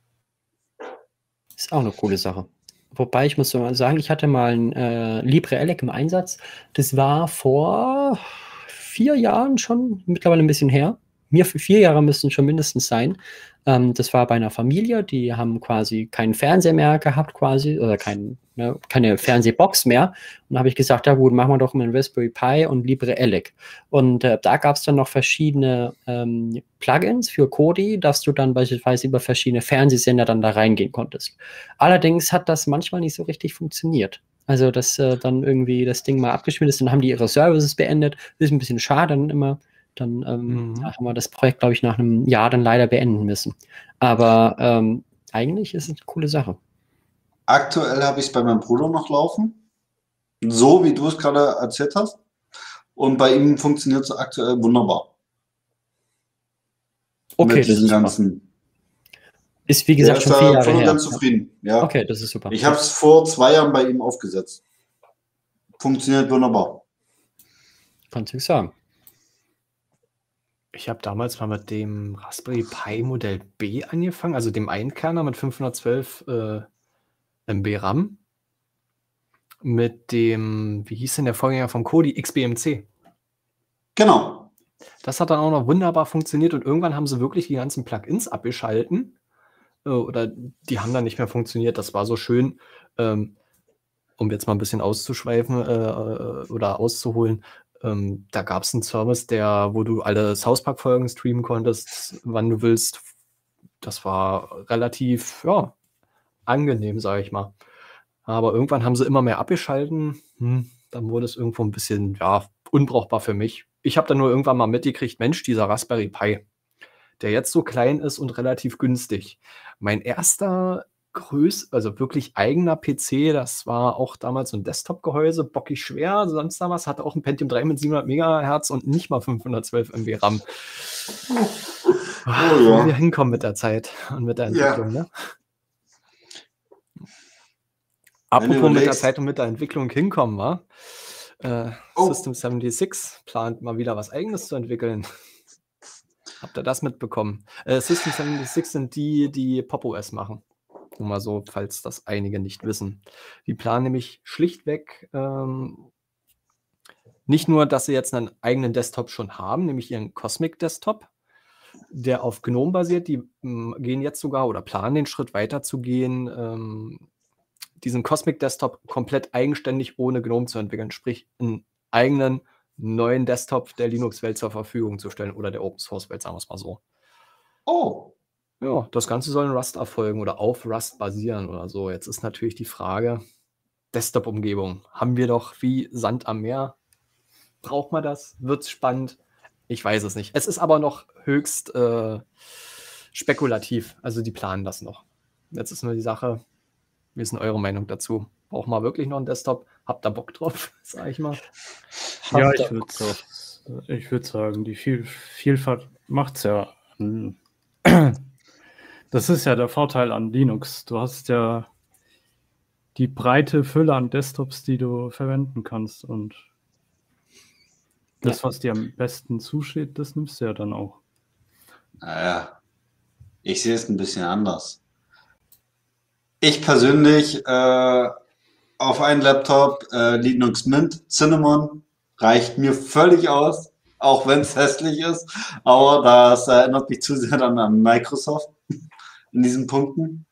Ist auch eine coole Sache. Wobei ich muss so mal sagen, ich hatte mal ein äh, LibreElec im Einsatz. Das war vor vier Jahren schon, mittlerweile ein bisschen her. Mir für vier Jahre müssten schon mindestens sein. Ähm, das war bei einer Familie, die haben quasi keinen Fernseher mehr gehabt, quasi, oder kein, ne, keine Fernsehbox mehr. Und da habe ich gesagt, ja gut, machen wir doch mal einen Raspberry Pi und LibreElec. Und äh, da gab es dann noch verschiedene ähm, Plugins für Kodi, dass du dann beispielsweise über verschiedene Fernsehsender dann da reingehen konntest. Allerdings hat das manchmal nicht so richtig funktioniert. Also, dass äh, dann irgendwie das Ding mal abgeschmiert ist, dann haben die ihre Services beendet. Das ist ein bisschen schade dann immer. Dann ähm, Mhm. ja, haben wir das Projekt, glaube ich, nach einem Jahr dann leider beenden müssen. Aber ähm, eigentlich ist es eine coole Sache. Aktuell habe ich es bei meinem Bruder noch laufen. So wie du es gerade erzählt hast. Und bei ihm funktioniert es aktuell wunderbar. Okay, Mit das diesen ist super. ganzen. Ist, wie Der gesagt, ist schon vier da Jahre voll und her. ganz zufrieden. Ja. Okay, das ist super. Ich habe es vor zwei Jahren bei ihm aufgesetzt. Funktioniert wunderbar. Kannst du sagen. Ich habe damals mal mit dem Raspberry Pi Modell B angefangen, also dem Einkerner mit fünfhundertzwölf äh, M B RAM. Mit dem, wie hieß denn der Vorgänger vom Kodi? X B M C. Genau. Das hat dann auch noch wunderbar funktioniert und irgendwann haben sie wirklich die ganzen Plugins abgeschalten. Äh, oder die haben dann nicht mehr funktioniert. Das war so schön, ähm, um jetzt mal ein bisschen auszuschweifen äh, äh, oder auszuholen. Ähm, da gab es einen Service, der, wo du alle South Park-Folgen streamen konntest, wann du willst. Das war relativ, ja, angenehm, sage ich mal. Aber irgendwann haben sie immer mehr abgeschalten. Hm, dann wurde es irgendwo ein bisschen, ja, unbrauchbar für mich. Ich habe dann nur irgendwann mal mitgekriegt, Mensch, dieser Raspberry Pi, der jetzt so klein ist und relativ günstig. Mein erster größ also wirklich eigener P C. Das war auch damals so ein Desktop-Gehäuse, bockig schwer, sonst damals, hatte auch ein Pentium drei mit siebenhundert Megahertz und nicht mal fünfhundertzwölf MB RAM. Ah, Oh Wo ja. wir hinkommen mit der Zeit und mit der Entwicklung, ne? Wenn du Apropos mit der überlegst, Zeit und mit der Entwicklung hinkommen, wa? Äh, oh, System sechsundsiebzig plant mal wieder was Eigenes zu entwickeln. Habt ihr das mitbekommen? Äh, System sechsundsiebzig sind die, die Pop! O S machen. Nur mal so, falls das einige nicht wissen. Die planen nämlich schlichtweg ähm, nicht nur, dass sie jetzt einen eigenen Desktop schon haben, nämlich ihren Cosmic Desktop, der auf GNOME basiert. Die ähm, gehen jetzt sogar oder planen den Schritt weiter zu gehen, ähm, diesen Cosmic Desktop komplett eigenständig ohne GNOME zu entwickeln, sprich einen eigenen neuen Desktop der Linux-Welt zur Verfügung zu stellen oder der Open-Source-Welt, sagen wir es mal so. oh, Ja, das Ganze soll in Rust erfolgen oder auf Rust basieren oder so. Jetzt ist natürlich die Frage, Desktop-Umgebung. Haben wir doch wie Sand am Meer. Braucht man das? Wird's spannend? Ich weiß es nicht. Es ist aber noch höchst äh, spekulativ. Also die planen das noch. Jetzt ist nur die Sache, wie ist denn eure Meinung dazu? Braucht man wirklich noch einen Desktop? Habt ihr Bock drauf, sag ich mal? Ja, Habt ihr ich würde Bock drauf? ich würd sagen, die Viel Vielfalt macht es ja. an- Das ist ja der Vorteil an Linux. Du hast ja die breite Fülle an Desktops, die du verwenden kannst. Und das, was dir am besten zusteht, das nimmst du ja dann auch. naja, ich sehe es ein bisschen anders. Ich persönlich äh, auf einen Laptop äh, Linux Mint Cinnamon reicht mir völlig aus, auch wenn es hässlich ist. Aber das erinnert mich zu sehr dann an Microsoft in diesen Punkten.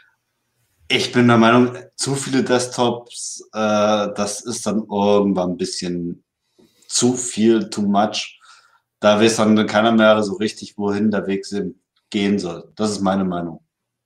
Ich bin der Meinung, zu viele Desktops, äh, das ist dann irgendwann ein bisschen zu viel, too much. Da weiß dann keiner mehr so richtig, wohin der Weg sin- gehen soll. Das ist meine Meinung.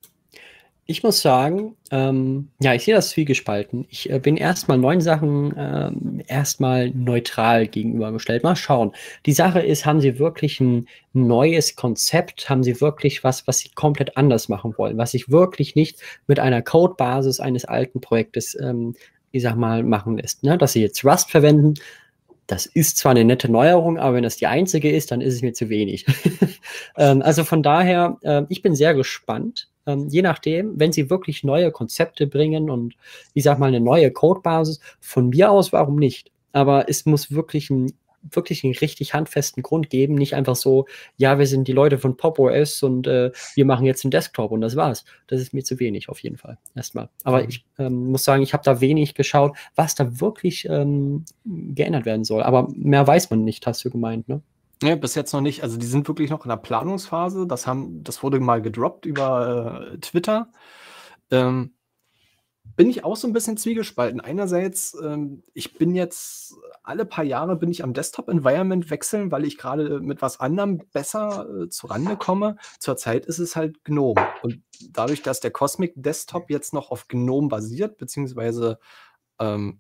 Ich muss sagen, ähm, ja, ich sehe das zwiegespalten. Ich äh, bin erstmal neuen Sachen ähm, erstmal neutral gegenübergestellt. Mal schauen. Die Sache ist, haben sie wirklich ein neues Konzept? Haben sie wirklich was, was sie komplett anders machen wollen? Was sich wirklich nicht mit einer Codebasis eines alten Projektes, ähm, ich sag mal, machen lässt. Ne? Dass sie jetzt Rust verwenden, das ist zwar eine nette Neuerung, aber wenn das die einzige ist, dann ist es mir zu wenig. ähm, also von daher, äh, ich bin sehr gespannt. Ähm, je nachdem, wenn sie wirklich neue Konzepte bringen und ich sag mal eine neue Codebasis, von mir aus, warum nicht? Aber es muss wirklich ein wirklich einen richtig handfesten Grund geben, nicht einfach so, ja, wir sind die Leute von Pop! O S und äh, wir machen jetzt einen Desktop und das war's. Das ist mir zu wenig auf jeden Fall erstmal. Aber Mhm. ich ähm, muss sagen, ich habe da wenig geschaut, was da wirklich ähm, geändert werden soll. Aber mehr weiß man nicht, hast du gemeint, ne? Ne, bis jetzt noch nicht. Also die sind wirklich noch in der Planungsphase. Das haben, das wurde mal gedroppt über äh, Twitter. Ähm, bin ich auch so ein bisschen zwiegespalten. Einerseits, ähm, ich bin jetzt alle paar Jahre bin ich am Desktop-Environment wechseln, weil ich gerade mit was anderem besser äh, zurande komme. Zurzeit ist es halt GNOME. Und dadurch, dass der Cosmic Desktop jetzt noch auf GNOME basiert, beziehungsweise ähm,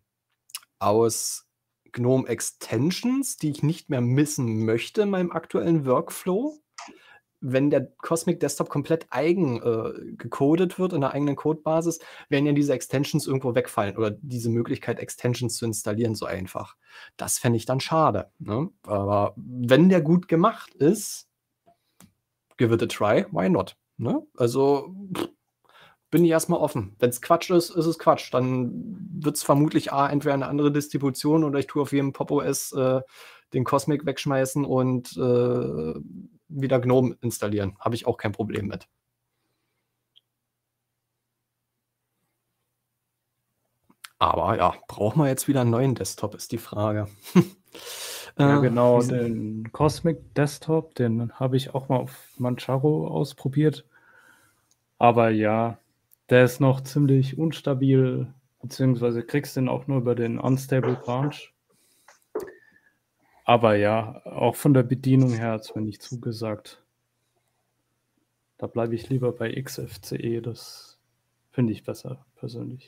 aus GNOME Extensions, die ich nicht mehr missen möchte in meinem aktuellen Workflow. Wenn der Cosmic Desktop komplett eigen äh, gecodet wird in einer eigenen Codebasis, werden ja diese Extensions irgendwo wegfallen oder diese Möglichkeit, Extensions zu installieren, so einfach. Das fände ich dann schade. Ne? Aber wenn der gut gemacht ist, give it a try, why not? Ne? Also pff, bin ich erstmal offen. Wenn es Quatsch ist, ist es Quatsch. Dann wird es vermutlich A, entweder eine andere Distribution oder ich tue auf jedem Pop! O S äh, den Cosmic wegschmeißen und äh, wieder GNOME installieren. Habe ich auch kein Problem mit. Aber ja, braucht man jetzt wieder einen neuen Desktop, ist die Frage. Ja, Äh, genau, wie sind- den Cosmic Desktop, den habe ich auch mal auf Manjaro ausprobiert. Aber ja, der ist noch ziemlich unstabil, beziehungsweise kriegst den auch nur über den Unstable Branch. Aber ja, auch von der Bedienung her hat es mir nicht zugesagt. Da bleibe ich lieber bei X F C E, das finde ich besser persönlich.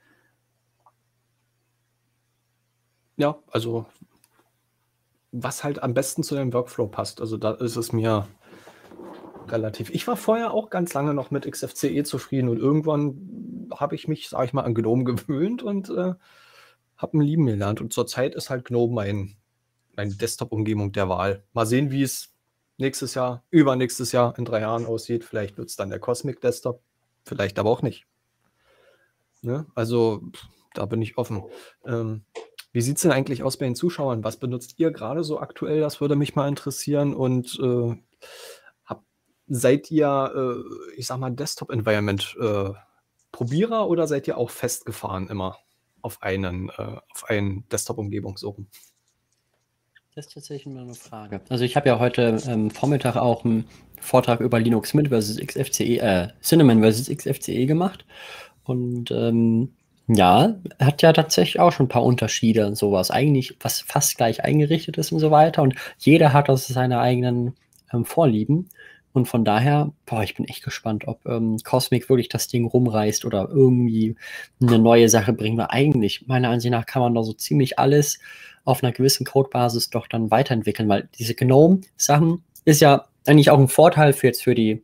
Ja, also was halt am besten zu deinem Workflow passt. Also da ist es mir relativ. Ich war vorher auch ganz lange noch mit X F C E zufrieden und irgendwann habe ich mich, sage ich mal, an GNOME gewöhnt und äh, habe ihn lieben gelernt. Und zurzeit ist halt GNOME mein, meine Desktop-Umgebung der Wahl. Mal sehen, wie es nächstes Jahr, übernächstes Jahr, in drei Jahren aussieht. Vielleicht wird es dann der Cosmic Desktop, vielleicht aber auch nicht. Ne? Also da bin ich offen. Ähm, wie sieht es denn eigentlich aus bei den Zuschauern? Was benutzt ihr gerade so aktuell? Das würde mich mal interessieren. Und äh, hab, seid ihr, äh, ich sag mal, Desktop-Environment äh, Probierer oder seid ihr auch festgefahren immer auf einen, äh, auf einen Desktop-Umgebung so rum? Das ist tatsächlich immer eine Frage. Also ich habe ja heute ähm, Vormittag auch einen Vortrag über Linux Mint versus X F C E, äh, Cinnamon versus X F C E gemacht. Und ähm, ja, hat ja tatsächlich auch schon ein paar Unterschiede und sowas. Eigentlich, was fast gleich eingerichtet ist und so weiter. Und jeder hat aus seine eigenen ähm, Vorlieben. Und von daher, boah, ich bin echt gespannt, ob ähm, Cosmic wirklich das Ding rumreißt oder irgendwie eine neue Sache bringt. Weil eigentlich, meiner Ansicht nach, kann man da so ziemlich alles auf einer gewissen Codebasis doch dann weiterentwickeln, weil diese GNOME-Sachen ist ja eigentlich auch ein Vorteil für jetzt für die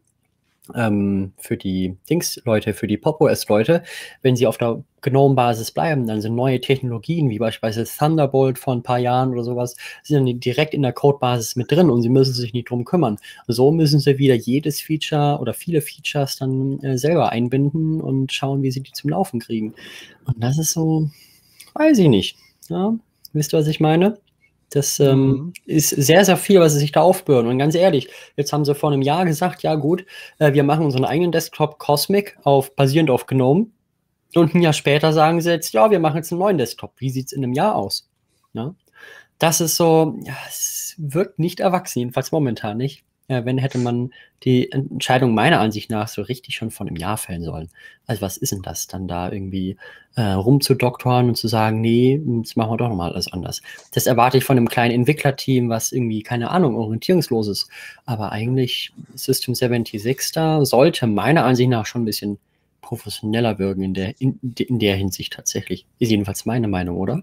ähm, für die Dings-Leute, für die Pop! O S-Leute, wenn sie auf der GNOME-Basis bleiben, dann sind neue Technologien, wie beispielsweise Thunderbolt vor ein paar Jahren oder sowas, sind dann direkt in der Codebasis mit drin und sie müssen sich nicht drum kümmern. So müssen sie wieder jedes Feature oder viele Features dann äh, selber einbinden und schauen, wie sie die zum Laufen kriegen. Und das ist so, weiß ich nicht. Ja? Wisst ihr, was ich meine? Das ähm, mhm. ist sehr, sehr viel, was sie sich da aufbürden. Und ganz ehrlich, jetzt haben sie vor einem Jahr gesagt, ja gut, äh, wir machen unseren eigenen Desktop Cosmic auf, basierend auf GNOME. Und ein Jahr später sagen sie jetzt, ja, wir machen jetzt einen neuen Desktop. Wie sieht es in einem Jahr aus? Ja? Das ist so, ja, es wirkt nicht erwachsen, jedenfalls momentan nicht. Ja, wenn hätte man die Entscheidung meiner Ansicht nach so richtig schon vor einem Jahr fällen sollen. Also was ist denn das, dann da irgendwie äh, rumzudoktoren und zu sagen, nee, jetzt machen wir doch nochmal alles anders. Das erwarte ich von einem kleinen Entwicklerteam, was irgendwie, keine Ahnung, orientierungslos ist. Aber eigentlich System sechsundsiebzig da sollte meiner Ansicht nach schon ein bisschen professioneller wirken in der, in, in der Hinsicht tatsächlich. Ist jedenfalls meine Meinung, oder?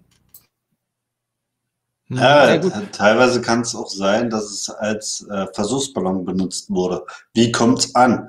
Ja, ja, teilweise kann es auch sein, dass es als äh, Versuchsballon benutzt wurde. Wie kommt's an?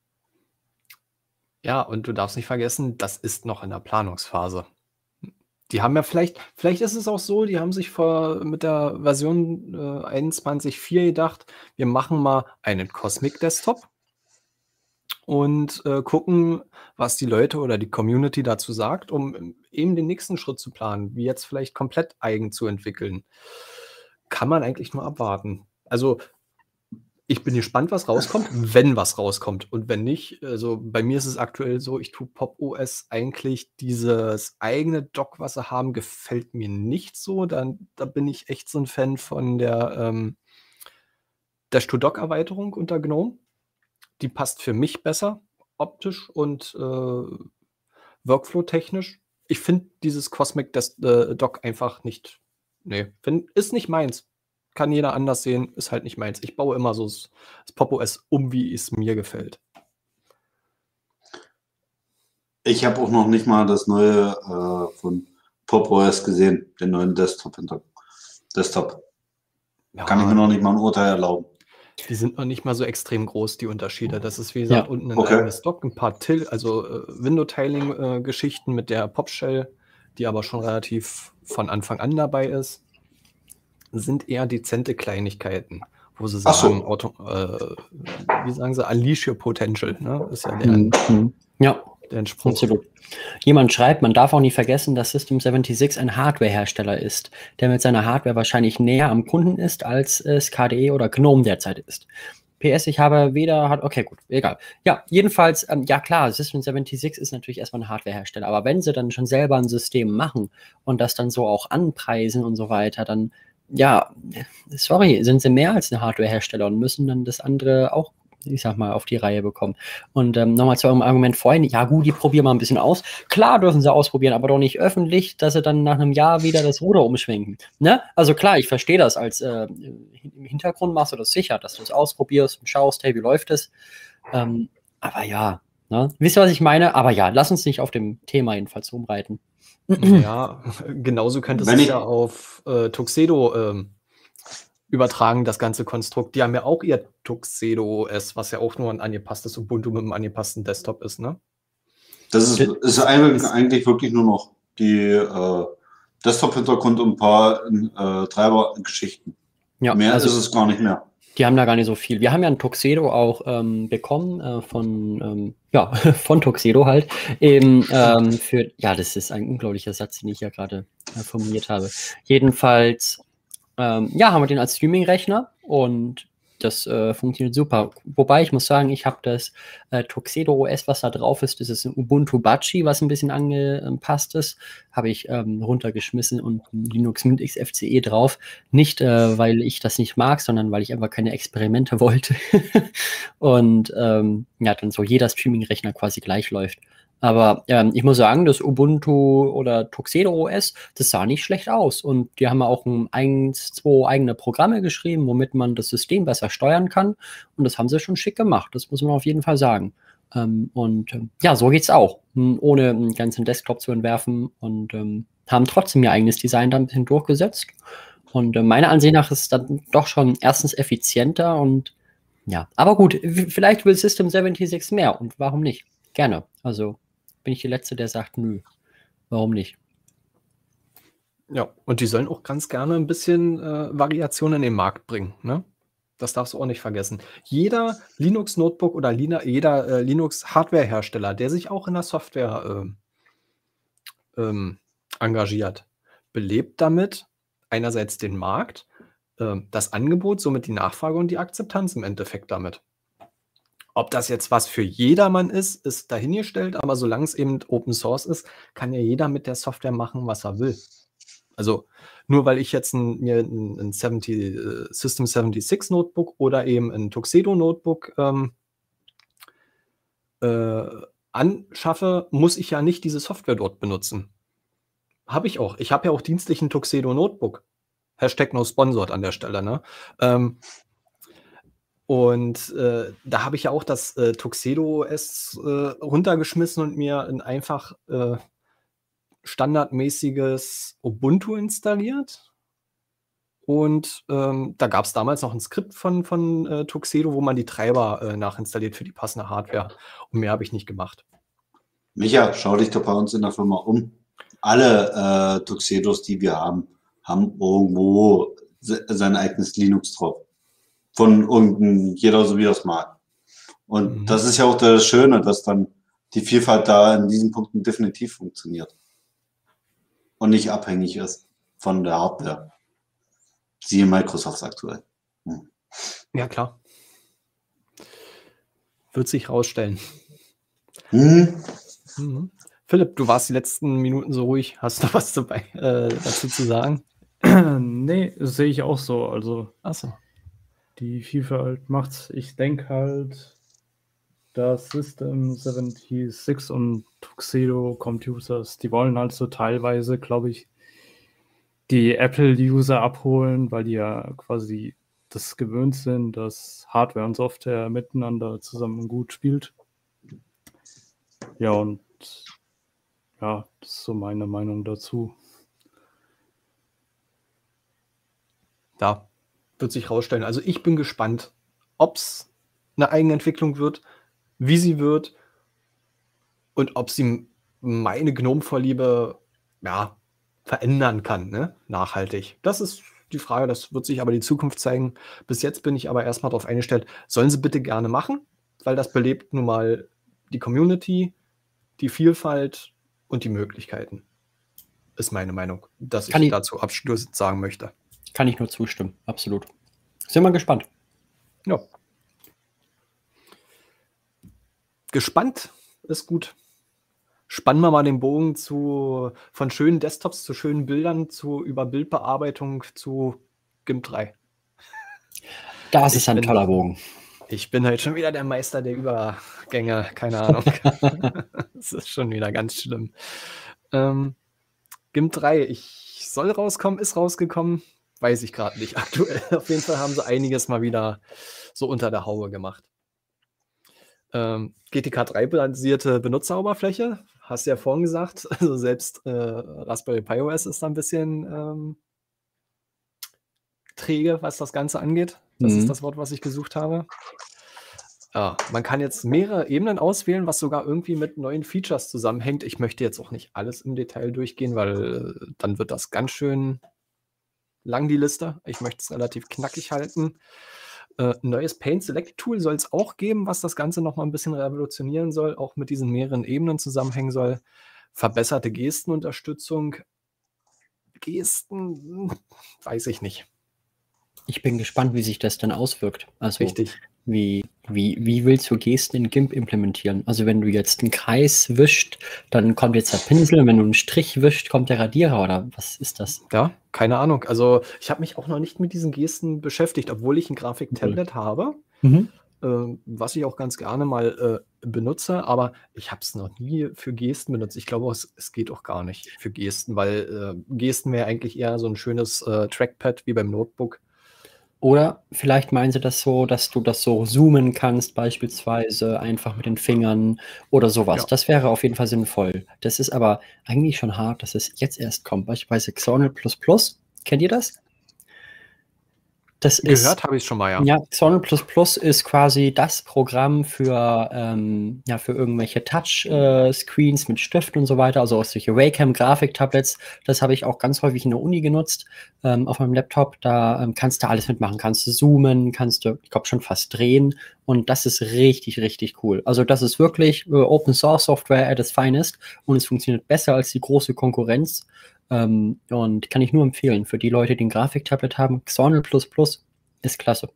Ja, und du darfst nicht vergessen, das ist noch in der Planungsphase. Die haben ja vielleicht, vielleicht ist es auch so, die haben sich vor, mit der Version äh, einundzwanzig Punkt vier gedacht, wir machen mal einen Cosmic Desktop und äh, gucken, was die Leute oder die Community dazu sagt, um eben den nächsten Schritt zu planen, wie jetzt vielleicht komplett eigen zu entwickeln. Kann man eigentlich nur abwarten. Also ich bin gespannt, was rauskommt, wenn was rauskommt. Und wenn nicht, also bei mir ist es aktuell so, ich tue Pop! O S eigentlich dieses eigene Dock, was sie haben, gefällt mir nicht so. Dann, da bin ich echt so ein Fan von der ähm, Dash-to-Dock-Erweiterung unter GNOME. Die passt für mich besser, optisch und äh, Workflow-technisch. Ich finde dieses Cosmic das, äh, Dock einfach nicht, nee, find, ist nicht meins. Kann jeder anders sehen, ist halt nicht meins. Ich baue immer so das, das Pop! O S um, wie es mir gefällt. Ich habe auch noch nicht mal das neue äh, von Pop! O S gesehen, den neuen Desktop. Desktop. Ja, kann ich mir noch nicht mal ein Urteil erlauben. Die sind noch nicht mal so extrem groß, die Unterschiede. Das ist, wie gesagt, ja. unten ein okay. eigenes Dock, ein paar Till, also äh, Window-Tiling-Geschichten äh, mit der Pop-Shell, die aber schon relativ von Anfang an dabei ist, sind eher dezente Kleinigkeiten, wo sie sagen, so. Auto, äh, wie sagen sie, unleash your potential, ne? Ist ja der, mhm. ja. der Entspruch. Absolut. Jemand schreibt, man darf auch nicht vergessen, dass System sechsundsiebzig ein Hardware-Hersteller ist, der mit seiner Hardware wahrscheinlich näher am Kunden ist, als es K D E oder GNOME derzeit ist. P S, ich habe weder, hat, okay, gut, egal. Ja, jedenfalls, ähm, ja klar, System sechsundsiebzig ist natürlich erstmal ein Hardware-Hersteller, aber wenn sie dann schon selber ein System machen und das dann so auch anpreisen und so weiter, dann, ja, sorry, sind sie mehr als ein Hardware-Hersteller und müssen dann das andere auch, ich sag mal, auf die Reihe bekommen. Und ähm, nochmal zu eurem Argument vorhin, ja gut, die probieren mal ein bisschen aus. Klar dürfen sie ausprobieren, aber doch nicht öffentlich, dass sie dann nach einem Jahr wieder das Ruder umschwenken. Ne? Also klar, ich verstehe das, als äh, im Hintergrund machst du das sicher, dass du es ausprobierst und schaust, hey, wie läuft es? Ähm, aber ja, ne? Wisst ihr, was ich meine? Aber ja, lass uns nicht auf dem Thema jedenfalls rumreiten. Ja, genauso könnte es ja auf äh, Tuxedo ähm, übertragen, das ganze Konstrukt. Die haben ja auch ihr Tuxedo O S, was ja auch nur ein angepasstes Ubuntu mit einem angepassten Desktop ist, ne? Das ist, ist eigentlich, eigentlich wirklich nur noch die äh, Desktop-Hintergrund und ein paar äh, Treiber-Geschichten. Ja, Mehr also ist es gar nicht mehr. die haben da gar nicht so viel. Wir haben ja ein Tuxedo auch ähm, bekommen äh, von, ähm, ja, von Tuxedo halt. Eben ähm, für, ja, das ist ein unglaublicher Satz, den ich ja gerade äh, formuliert habe. Jedenfalls, ähm, ja, haben wir den als Streaming-Rechner und das äh, funktioniert super. Wobei ich muss sagen, ich habe das äh, Tuxedo O S, was da drauf ist, das ist ein Ubuntu Bachi, was ein bisschen angepasst ist, habe ich ähm, runtergeschmissen und ein Linux Mint X F C E drauf. Nicht, äh, weil ich das nicht mag, sondern weil ich einfach keine Experimente wollte. Und ähm, ja, dann so jeder Streaming-Rechner quasi gleich läuft. Aber ähm, ich muss sagen, das Ubuntu oder Tuxedo O S, das sah nicht schlecht aus. Und die haben auch ein, eins, zwei eigene Programme geschrieben, womit man das System besser steuern kann. Und das haben sie schon schick gemacht. Das muss man auf jeden Fall sagen. Ähm, und ähm, ja, so geht's auch. Hm, ohne einen ganzen Desktop zu entwerfen. Und ähm, haben trotzdem ihr eigenes Design da ein bisschen durchgesetzt. Und äh, meiner Ansicht nach ist es dann doch schon erstens effizienter und ja. Aber gut, w- vielleicht will System sechsundsiebzig mehr. Und warum nicht? Gerne. Also bin ich der Letzte, der sagt, nö, warum nicht? Ja, und die sollen auch ganz gerne ein bisschen äh, Variation in den Markt bringen, ne? Das darfst du auch nicht vergessen. Jeder Linux-Notebook oder Lina, jeder äh, Linux-Hardware-Hersteller, der sich auch in der Software ähm, ähm, engagiert, belebt damit einerseits den Markt, ähm, das Angebot, somit die Nachfrage und die Akzeptanz im Endeffekt damit. Ob das jetzt was für jedermann ist, ist dahingestellt, aber solange es eben Open Source ist, kann ja jeder mit der Software machen, was er will. Also nur weil ich jetzt ein, mir ein, ein siebzig, äh, System sechsundsiebzig Notebook oder eben ein Tuxedo Notebook ähm, äh, anschaffe, muss ich ja nicht diese Software dort benutzen. Habe ich auch. Ich habe ja auch dienstlich ein Tuxedo Notebook. Hashtag no sponsored an der Stelle, ne? Ähm, und äh, da habe ich ja auch das äh, Tuxedo O S äh, runtergeschmissen und mir ein einfach äh, standardmäßiges Ubuntu installiert. Und ähm, da gab es damals noch ein Skript von, von äh, Tuxedo, wo man die Treiber äh, nachinstalliert für die passende Hardware. Und mehr habe ich nicht gemacht. Micha, schau dich doch bei uns in der Firma um. Alle äh, Tuxedos, die wir haben, haben irgendwo se sein eigenes Linux drauf. Von irgendeinem, jeder so wie er es mag. Und Mhm. das ist ja auch das Schöne, dass dann die Vielfalt da in diesen Punkten definitiv funktioniert. Und nicht abhängig ist von der Hardware. Siehe Microsoft aktuell. Hm. Ja, klar. Wird sich rausstellen. Hm. Mhm. Philipp, du warst die letzten Minuten so ruhig. Hast du was dabei, äh, dazu zu sagen? Nee, das sehe ich auch so. Also Achso. die Vielfalt macht's. Ich denke halt, dass System sechsundsiebzig und Tuxedo Computers, die wollen halt so teilweise, glaube ich, die Apple-User abholen, weil die ja quasi das gewöhnt sind, dass Hardware und Software miteinander zusammen gut spielt. Ja, und ja, das ist so meine Meinung dazu. Ja, wird sich rausstellen. Also ich bin gespannt, ob es eine Eigenentwicklung wird, wie sie wird und ob sie meine Gnome-Vorliebe ja, verändern kann, ne? Nachhaltig. Das ist die Frage, das wird sich aber die Zukunft zeigen. Bis jetzt bin ich aber erstmal darauf eingestellt, sollen sie bitte gerne machen, weil das belebt nun mal die Community, die Vielfalt und die Möglichkeiten. Ist meine Meinung, dass Kann ich ich- dazu abschließend sagen möchte. Kann ich nur zustimmen, absolut. Sind wir gespannt. Ja. Gespannt ist gut. Spannen wir mal den Bogen zu, von schönen Desktops zu schönen Bildern, zu über Bildbearbeitung zu GIMP drei. Das Ich ist ein bin- toller Bogen. Ich bin halt schon wieder der Meister der Übergänge, keine Ahnung. Das ist schon wieder ganz schlimm. Ähm, GIMP drei, ich soll rauskommen, ist rausgekommen, weiß ich gerade nicht aktuell. Auf jeden Fall haben sie einiges mal wieder so unter der Haube gemacht. Ähm, G T K drei-basierte Benutzeroberfläche, hast du ja vorhin gesagt, also selbst äh, Raspberry Pi O S ist da ein bisschen ähm, träge, was das Ganze angeht. Das Mhm. ist das Wort, was ich gesucht habe. Ja, man kann jetzt mehrere Ebenen auswählen, was sogar irgendwie mit neuen Features zusammenhängt. Ich möchte jetzt auch nicht alles im Detail durchgehen, weil äh, dann wird das ganz schön lang, die Liste. Ich möchte es relativ knackig halten. Äh, ein neues Paint Select Tool soll es auch geben, was das Ganze noch mal ein bisschen revolutionieren soll, auch mit diesen mehreren Ebenen zusammenhängen soll. Verbesserte Gestenunterstützung. Gesten, hm, weiß ich nicht. Ich bin gespannt, wie sich das dann auswirkt. Also, Richtig. wie, wie, wie willst du Gesten in GIMP implementieren? Also, wenn du jetzt einen Kreis wischt, dann kommt jetzt der Pinsel, und wenn du einen Strich wischt, kommt der Radierer, oder was ist das? Ja, keine Ahnung. Also, ich habe mich auch noch nicht mit diesen Gesten beschäftigt, obwohl ich ein Grafiktablet habe, Mhm. äh, was ich auch ganz gerne mal äh, benutze, aber ich habe es noch nie für Gesten benutzt. Ich glaube, es, es geht auch gar nicht für Gesten, weil äh, Gesten wäre eigentlich eher so ein schönes äh, Trackpad wie beim Notebook. Oder vielleicht meinen sie das so, dass du das so zoomen kannst, beispielsweise einfach mit den Fingern oder sowas. Ja. Das wäre auf jeden Fall sinnvoll. Das ist aber eigentlich schon hart, dass es jetzt erst kommt. Beispielsweise Xornal Plus Plus. Kennt ihr das? Das ist, Gehört habe ich schon mal, ja. ja, Xornal Plus Plus ist quasi das Programm für, ähm, ja, für irgendwelche Touchscreens mit Stift und so weiter, also auch solche Wacom-Grafik-Tablets. Das habe ich auch ganz häufig in der Uni genutzt, ähm, auf meinem Laptop. Da ähm, kannst du alles mitmachen. Kannst du zoomen, kannst du, ich glaube, schon fast drehen. Und das ist richtig, richtig cool. Also das ist wirklich äh, Open-Source-Software at its finest. Und es funktioniert besser als die große Konkurrenz. Ähm, und kann ich nur empfehlen, für die Leute, die ein Grafiktablet haben, Xornal Plus Plus ist klasse.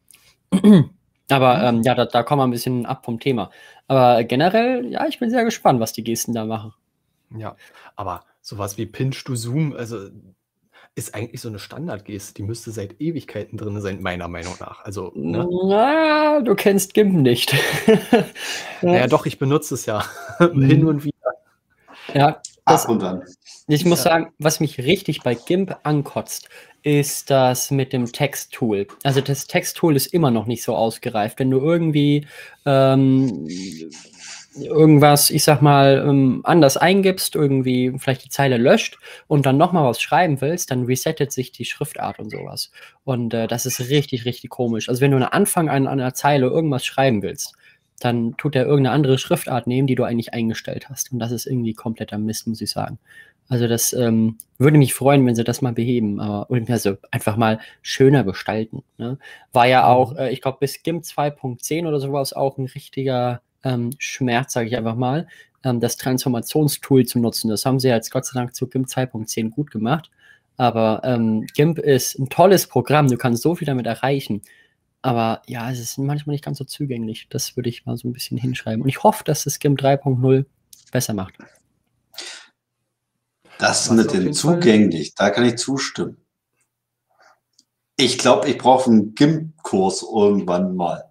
Aber ähm, ja, da, da kommen wir ein bisschen ab vom Thema. Aber generell, ja, ich bin sehr gespannt, was die Gesten da machen. Ja, aber sowas wie Pinch to Zoom, also ist eigentlich so eine Standardgeste, die müsste seit Ewigkeiten drin sein, meiner Meinung nach. Also, ne? Na, du kennst GIMP nicht. Naja, doch, ich benutze es ja Mhm. hin und wieder. Ja, das, Ab und an. ich muss Ja. sagen, was mich richtig bei GIMP ankotzt, ist das mit dem Texttool. Also das Texttool ist immer noch nicht so ausgereift. Wenn du irgendwie ähm, irgendwas, ich sag mal, ähm, anders eingibst, irgendwie vielleicht die Zeile löscht und dann nochmal was schreiben willst, dann resettet sich die Schriftart und sowas. Und äh, das ist richtig, richtig komisch. Also wenn du am Anfang an, an einer Zeile irgendwas schreiben willst, dann tut er irgendeine andere Schriftart nehmen, die du eigentlich eingestellt hast. Und das ist irgendwie kompletter Mist, muss ich sagen. Also das ähm, würde mich freuen, wenn sie das mal beheben, aber also einfach mal schöner gestalten. Ne? War ja auch, Mhm. äh, ich glaube, bis GIMP zwei Punkt zehn oder sowas auch ein richtiger ähm, Schmerz, sage ich einfach mal, ähm, das Transformationstool zu nutzen. Das haben sie jetzt Gott sei Dank zu GIMP zwei Punkt zehn gut gemacht. Aber ähm, GIMP ist ein tolles Programm, du kannst so viel damit erreichen. Aber ja, es ist manchmal nicht ganz so zugänglich. Das würde ich mal so ein bisschen hinschreiben. Und ich hoffe, dass das GIMP drei Punkt null besser macht. Das Was mit auf dem jeden Fall- zugänglich, da kann ich zustimmen. Ich glaube, ich brauche einen GIMP-Kurs irgendwann mal.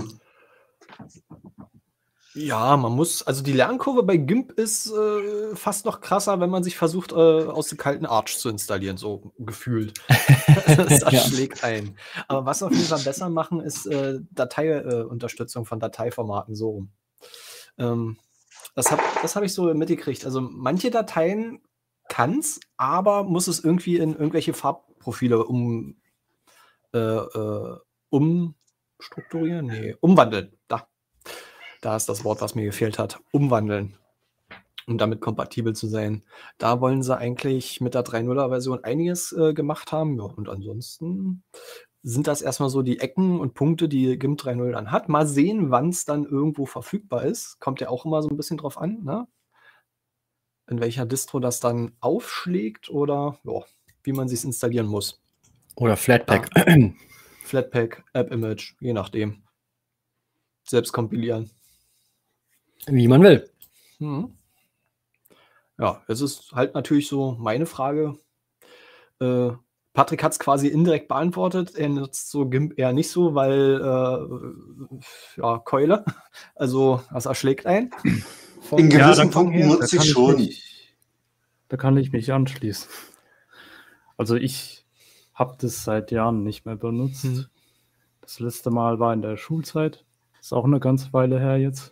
Ja, man muss, also die Lernkurve bei GIMP ist äh, fast noch krasser, wenn man sich versucht, äh, aus dem kalten Arch zu installieren, so gefühlt. Das Ja. schlägt ein. Aber was auf jeden Fall besser machen, ist äh, Dateiunterstützung äh, von Dateiformaten so rum. Ähm, das habe das hab ich so mitgekriegt. Also manche Dateien kann es, aber muss es irgendwie in irgendwelche Farbprofile um, äh, äh, umstrukturieren? Nee, umwandeln. Da. Da ist das Wort, was mir gefehlt hat. Umwandeln. Um damit kompatibel zu sein. Da wollen sie eigentlich mit der drei Punkt null-Version einiges äh, gemacht haben. Ja, und ansonsten sind das erstmal so die Ecken und Punkte, die GIMP drei Punkt null dann hat. Mal sehen, wann es dann irgendwo verfügbar ist. Kommt ja auch immer so ein bisschen drauf an, ne? In welcher Distro das dann aufschlägt oder ja, wie man sich installieren muss. Oder Flatpak. Flatpak, App-Image, je nachdem. Selbst kompilieren. Wie man will. Mhm. Ja, es ist halt natürlich so meine Frage. Äh, Patrick hat es quasi indirekt beantwortet. Er nutzt so GIMP eher nicht so, weil äh, ja, Keule. Also das erschlägt ein. Vom In Ja, gewissen da- Punkten her. Da nutze kann ich ich schon. mich, da kann ich mich anschließen. Also ich habe das seit Jahren nicht mehr benutzt. Mhm. Das letzte Mal war in der Schulzeit. Ist auch eine ganze Weile her jetzt.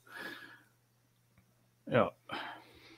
Ja.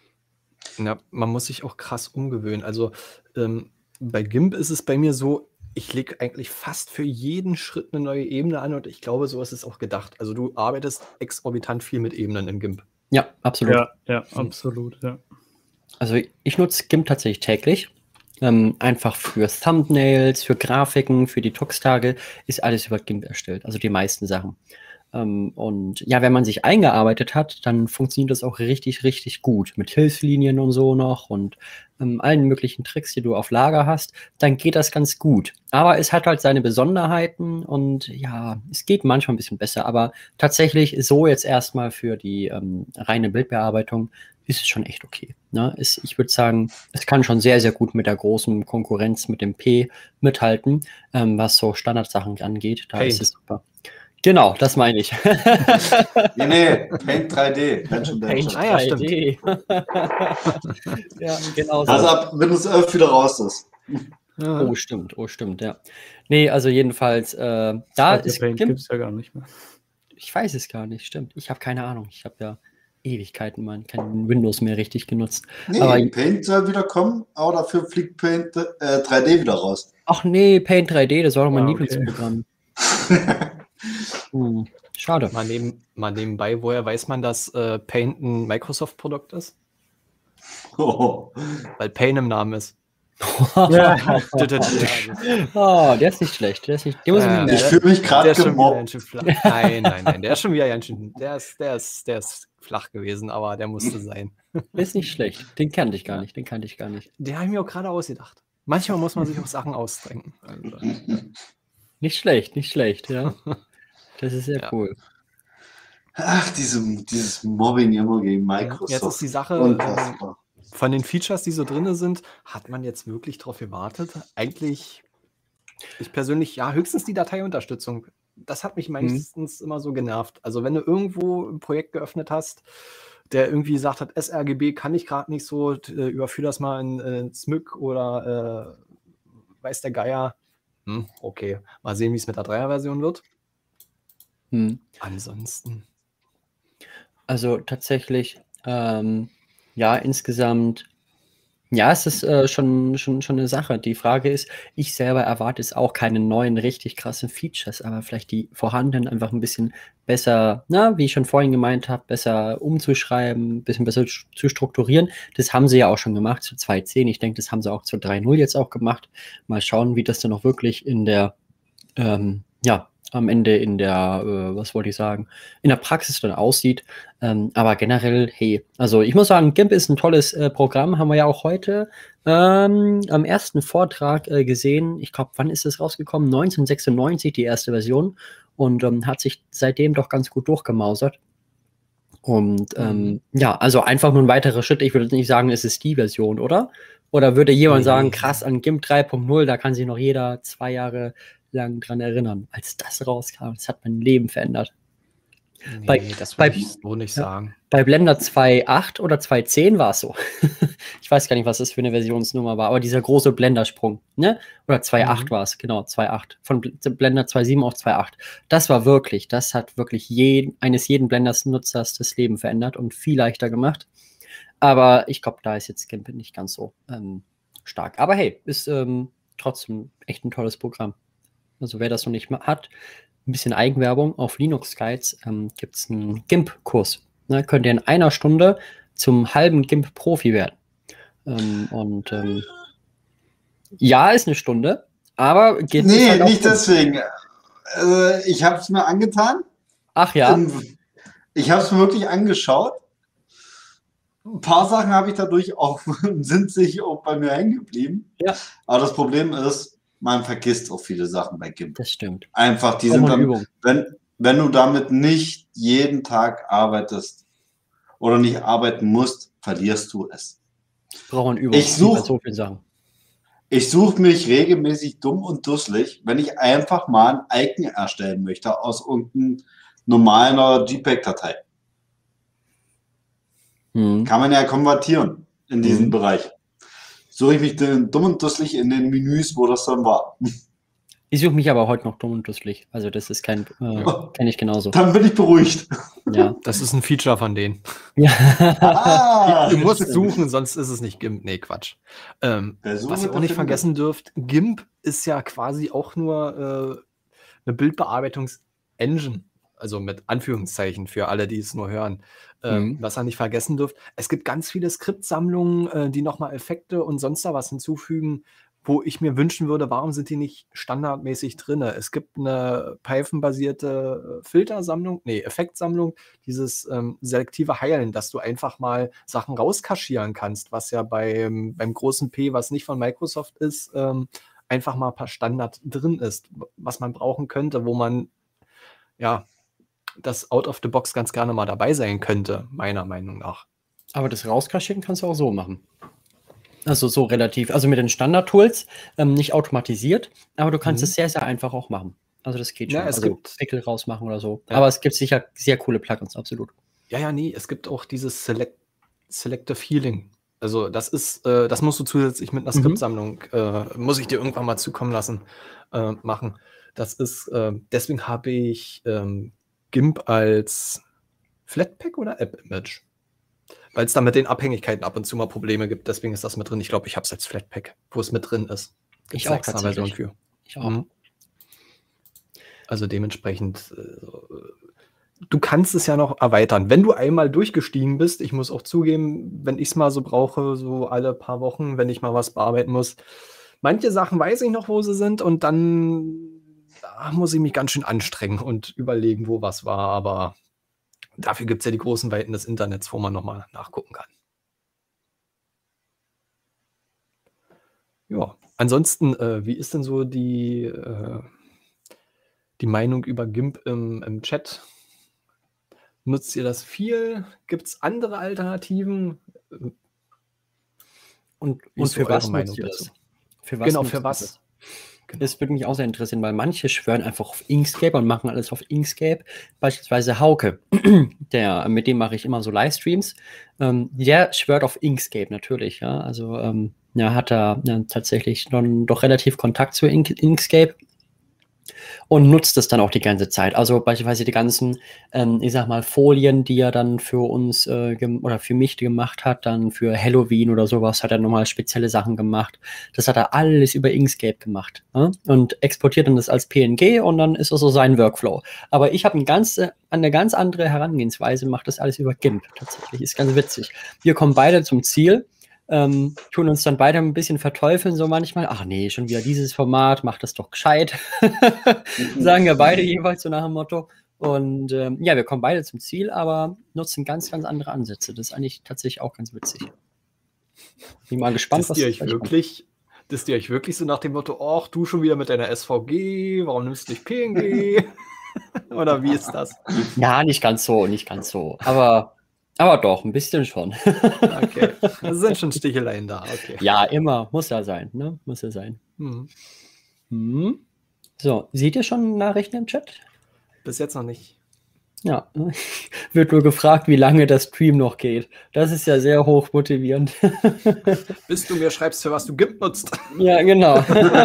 Ja, man muss sich auch krass umgewöhnen. Also ähm, bei GIMP ist es bei mir so, ich lege eigentlich fast für jeden Schritt eine neue Ebene an und ich glaube, so ist es auch gedacht. Also du arbeitest exorbitant viel mit Ebenen in GIMP. Ja, absolut. Ja, ja, absolut, ja. Also ich nutze GIMP tatsächlich täglich. Ähm, einfach für Thumbnails, für Grafiken, für die Talkstage ist alles über GIMP erstellt. Also die meisten Sachen. Ähm, und ja, wenn man sich eingearbeitet hat, dann funktioniert das auch richtig, richtig gut. Mit Hilfslinien und so noch und ähm, allen möglichen Tricks, die du auf Lager hast, dann geht das ganz gut. Aber es hat halt seine Besonderheiten und ja, es geht manchmal ein bisschen besser. Aber tatsächlich so jetzt erstmal für die ähm, reine Bildbearbeitung ist es schon echt okay. Ne? Es, ich würde sagen, es kann schon sehr, sehr gut mit der großen Konkurrenz, mit dem P mithalten, ähm, was so Standardsachen angeht. Da Paint. ist es super. Genau, das meine ich. Nee, nee, Paint drei D. Paint Paint Ah ja, drei D. Ja, genau so. Also ab Windows elf wieder raus ist. Ja. Oh, stimmt, oh, stimmt, ja. Nee, also jedenfalls, äh, da Alte ist Paint GIMP, gibt es ja gar nicht mehr. ich weiß es gar nicht, stimmt. Ich habe keine Ahnung. Ich habe ja Ewigkeiten mal kein Windows mehr richtig genutzt. Nee, Aber Paint soll wieder kommen, aber dafür fliegt Paint äh, drei D wieder raus. ach nee, Paint drei D, das war doch mein Ah, okay. Lieblingsprogramm. Hm, schade. Mal, neben, mal nebenbei, woher weiß man, dass äh, Paint ein Microsoft-Produkt ist? Oh. Weil Paint im Namen ist. Ja. Oh, der ist nicht schlecht. Der ist nicht, den muss ich Äh, mir Ich merken. fühle mich gerade Der ist schon wieder gemobbt. ganz schön flach. Nein, nein, nein, der ist schon wieder ganz schön, der ist, der ist, der ist flach gewesen, aber der musste sein. Der ist nicht schlecht. Den kannte ich gar nicht. Den kannte ich gar nicht. Der habe ich mir auch gerade ausgedacht. Manchmal muss man sich auch Sachen ausdenken. Also, Nicht schlecht, nicht schlecht, ja. Das ist sehr Ja. cool. Ach, diese, dieses Mobbing immer gegen Microsoft. jetzt ist die Sache, Unfassbar. von den Features, die so drin sind, hat man jetzt wirklich drauf gewartet? Eigentlich, ich persönlich, ja, höchstens die Dateiunterstützung. Das hat mich meistens immer so genervt. Also wenn du irgendwo ein Projekt geöffnet hast, der irgendwie gesagt hat, sRGB kann ich gerade nicht so, äh, überführ das mal in, in S M Y K oder äh, weiß der Geier. Hm, okay, mal sehen, wie es mit der Dreier-Version wird. Hm. Ansonsten. Also tatsächlich, ähm, ja, insgesamt, ja, es ist äh, schon, schon, schon eine Sache. Die Frage ist, ich selber erwarte jetzt auch keine neuen, richtig krassen Features, aber vielleicht die vorhandenen einfach ein bisschen besser, na, wie ich schon vorhin gemeint habe, besser umzuschreiben, ein bisschen besser sch- zu strukturieren. Das haben sie ja auch schon gemacht zu zwei Punkt zehn. Ich denke, das haben sie auch zu drei Punkt null jetzt auch gemacht. Mal schauen, wie das dann auch wirklich in der, ähm, ja, am Ende in der, äh, was wollte ich sagen, in der Praxis dann aussieht. Ähm, aber generell, hey, also ich muss sagen, GIMP ist ein tolles äh, Programm, haben wir ja auch heute ähm, am ersten Vortrag äh, gesehen. Ich glaube, wann ist das rausgekommen? neunzehnhundertsechsundneunzig, die erste Version. Und ähm, hat sich seitdem doch ganz gut durchgemausert. Und ähm, ja, also einfach nur ein weiterer Schritt. Ich würde nicht sagen, es ist die Version, oder? Oder würde jemand Nee. sagen, krass, an GIMP drei Punkt null, da kann sich noch jeder zwei Jahre lang dran erinnern. Als das rauskam, das hat mein Leben verändert. Nee, Bei- das bei- würde ich so nicht ja. sagen. Bei Blender zwei Punkt acht oder zwei Punkt zehn war es so. Ich weiß gar nicht, was das für eine Versionsnummer war, aber dieser große Blendersprung, ne? Oder zwei Punkt acht Mhm. war es, genau, zwei Punkt acht. Von Bl- Blender zwei Punkt sieben auf zwei Punkt acht. Das war wirklich, das hat wirklich jeden, eines jeden Blenders-Nutzers das Leben verändert und viel leichter gemacht. Aber ich glaube, da ist jetzt GIMP nicht ganz so ähm, stark. Aber hey, ist ähm, trotzdem echt ein tolles Programm. Also wer das noch nicht ma- hat, ein bisschen Eigenwerbung. Auf Linux Guides ähm, gibt es einen GIMP-Kurs. Ne, könnt ihr in einer Stunde zum halben GIMP-Profi werden. Ähm, und ähm, ja, ist eine Stunde, aber geht Nee, halt auch nicht GIMP. deswegen. Äh, ich habe es mir angetan. Ach ja, Ähm, Ich habe es mir wirklich angeschaut. Ein paar Sachen habe ich dadurch auch, sind sich auch bei mir hängen geblieben. Ja. Aber das Problem ist, man vergisst auch viele Sachen bei GIMP. das stimmt. Einfach, die Braucht sind man dann, Übung. wenn, wenn du damit nicht jeden Tag arbeitest oder nicht arbeiten musst, verlierst du es. Braucht man Übung. Ich such- Bei so vielen Sachen. Ich suche mich regelmäßig dumm und dusselig, wenn ich einfach mal ein Icon erstellen möchte aus irgendeiner normalen JPEG-Datei. Hm. Kann man ja konvertieren in diesen Mhm. Bereich. Suche ich mich dann dumm und dusselig in den Menüs, wo das dann war. Ich suche mich aber heute noch dumm und dusselig. Also das ist kein, äh, Ja. kenne ich genauso. Dann bin ich beruhigt. Ja. Das ist ein Feature von denen. ja. Ah, Du musst stimmt. suchen, sonst ist es nicht GIMP. Nee, Quatsch. Ähm, Wer sucht, was ihr der auch nicht findet. vergessen dürft, GIMP ist ja quasi auch nur äh, eine Bildbearbeitungs-Engine. Also mit Anführungszeichen für alle, die es nur hören. Ähm, Mhm. Was ihr nicht vergessen dürft, es gibt ganz viele Skriptsammlungen, äh, die nochmal Effekte und sonst da was hinzufügen, wo ich mir wünschen würde, warum sind die nicht standardmäßig drin? Es gibt eine Python-basierte äh, Filtersammlung, nee, Effektsammlung, dieses ähm, selektive Heilen, dass du einfach mal Sachen rauskaschieren kannst, was ja beim, beim großen P, was nicht von Microsoft ist, ähm, einfach mal per Standard drin ist, was man brauchen könnte, wo man ja das out of the box ganz gerne mal dabei sein könnte, meiner Meinung nach. Aber das Rauskaschieren kannst du auch so machen. Also so relativ, also mit den Standard-Tools, ähm, nicht automatisiert, aber du kannst Mhm. es sehr, sehr einfach auch machen. Also das geht Ja, schon. es Also gibt- Pickel rausmachen oder so. Ja. Aber es gibt sicher sehr coole Plugins, absolut. Ja, ja, nee, es gibt auch dieses Select Selective Healing. Also das ist, äh, das musst du zusätzlich mit einer Mhm. Skriptsammlung, äh, muss ich dir irgendwann mal zukommen lassen, äh, machen. Das ist, äh, deswegen habe ich ähm, GIMP als Flatpak oder App-Image. Weil es da mit den Abhängigkeiten ab und zu mal Probleme gibt, deswegen ist das mit drin. Ich glaube, ich habe es als Flatpak, wo es mit drin ist. Gibt's Ich eine auch extra Version tatsächlich. für. Ich auch. Mhm. Also dementsprechend, äh, du kannst es ja noch erweitern. Wenn du einmal durchgestiegen bist, ich muss auch zugeben, wenn ich es mal so brauche, so alle paar Wochen, wenn ich mal was bearbeiten muss, manche Sachen weiß ich noch, wo sie sind und dann da muss ich mich ganz schön anstrengen und überlegen, wo was war, aber dafür gibt es ja die großen Weiten des Internets, wo man nochmal nachgucken kann. Ja, ansonsten, äh, wie ist denn so die, äh, die Meinung über GIMP im, im Chat? Nutzt ihr das viel? Gibt es andere Alternativen? Und, Wie und ist so für eure was Meinung nutzt ihr dazu? das? Für was Genau, nutzt für ihr was? das? Genau. Das würde mich auch sehr interessieren, weil manche schwören einfach auf Inkscape und machen alles auf Inkscape. Beispielsweise Hauke, der, mit dem mache ich immer so Livestreams. Ähm, der schwört auf Inkscape natürlich. Ja? Also ähm, ja, hat da ja, tatsächlich dann doch relativ Kontakt zu Ink Inkscape und nutzt es dann auch die ganze Zeit. Also beispielsweise die ganzen, ähm, ich sag mal, Folien, die er dann für uns äh, oder für mich gemacht hat, dann für Halloween oder sowas, hat er nochmal spezielle Sachen gemacht. Das hat er alles über Inkscape gemacht, ne? Und exportiert dann das als P N G und dann ist das so sein Workflow. Aber ich habe ein ganz, äh, eine ganz andere Herangehensweise, mache das alles über GIMP tatsächlich. Ist ganz witzig. Wir kommen beide zum Ziel. Ähm, tun uns dann beide ein bisschen verteufeln, so manchmal. Ach nee, schon wieder dieses Format, macht das doch gescheit. Sagen ja beide jeweils so nach dem Motto. Und ähm, ja, wir kommen beide zum Ziel, aber nutzen ganz, ganz andere Ansätze. Das ist eigentlich tatsächlich auch ganz witzig. Bin mal gespannt, Disst was ihr das euch gleich kommt. wirklich, disst ihr euch wirklich so nach dem Motto, ach, du schon wieder mit deiner S V G, warum nimmst du nicht P N G? Oder wie ist das? Ja, nicht ganz so, nicht ganz so. Aber, aber doch, ein bisschen schon. Okay, es sind schon Sticheleien da, okay. Ja, immer. Muss ja sein, ne? Muss ja sein. Hm. Hm. So, seht ihr schon Nachrichten im Chat? Bis jetzt noch nicht. Ja, wird nur gefragt, wie lange der Stream noch geht. Das ist ja sehr hoch motivierend. Bis du mir schreibst, für was du GIMP nutzt. Ja, genau.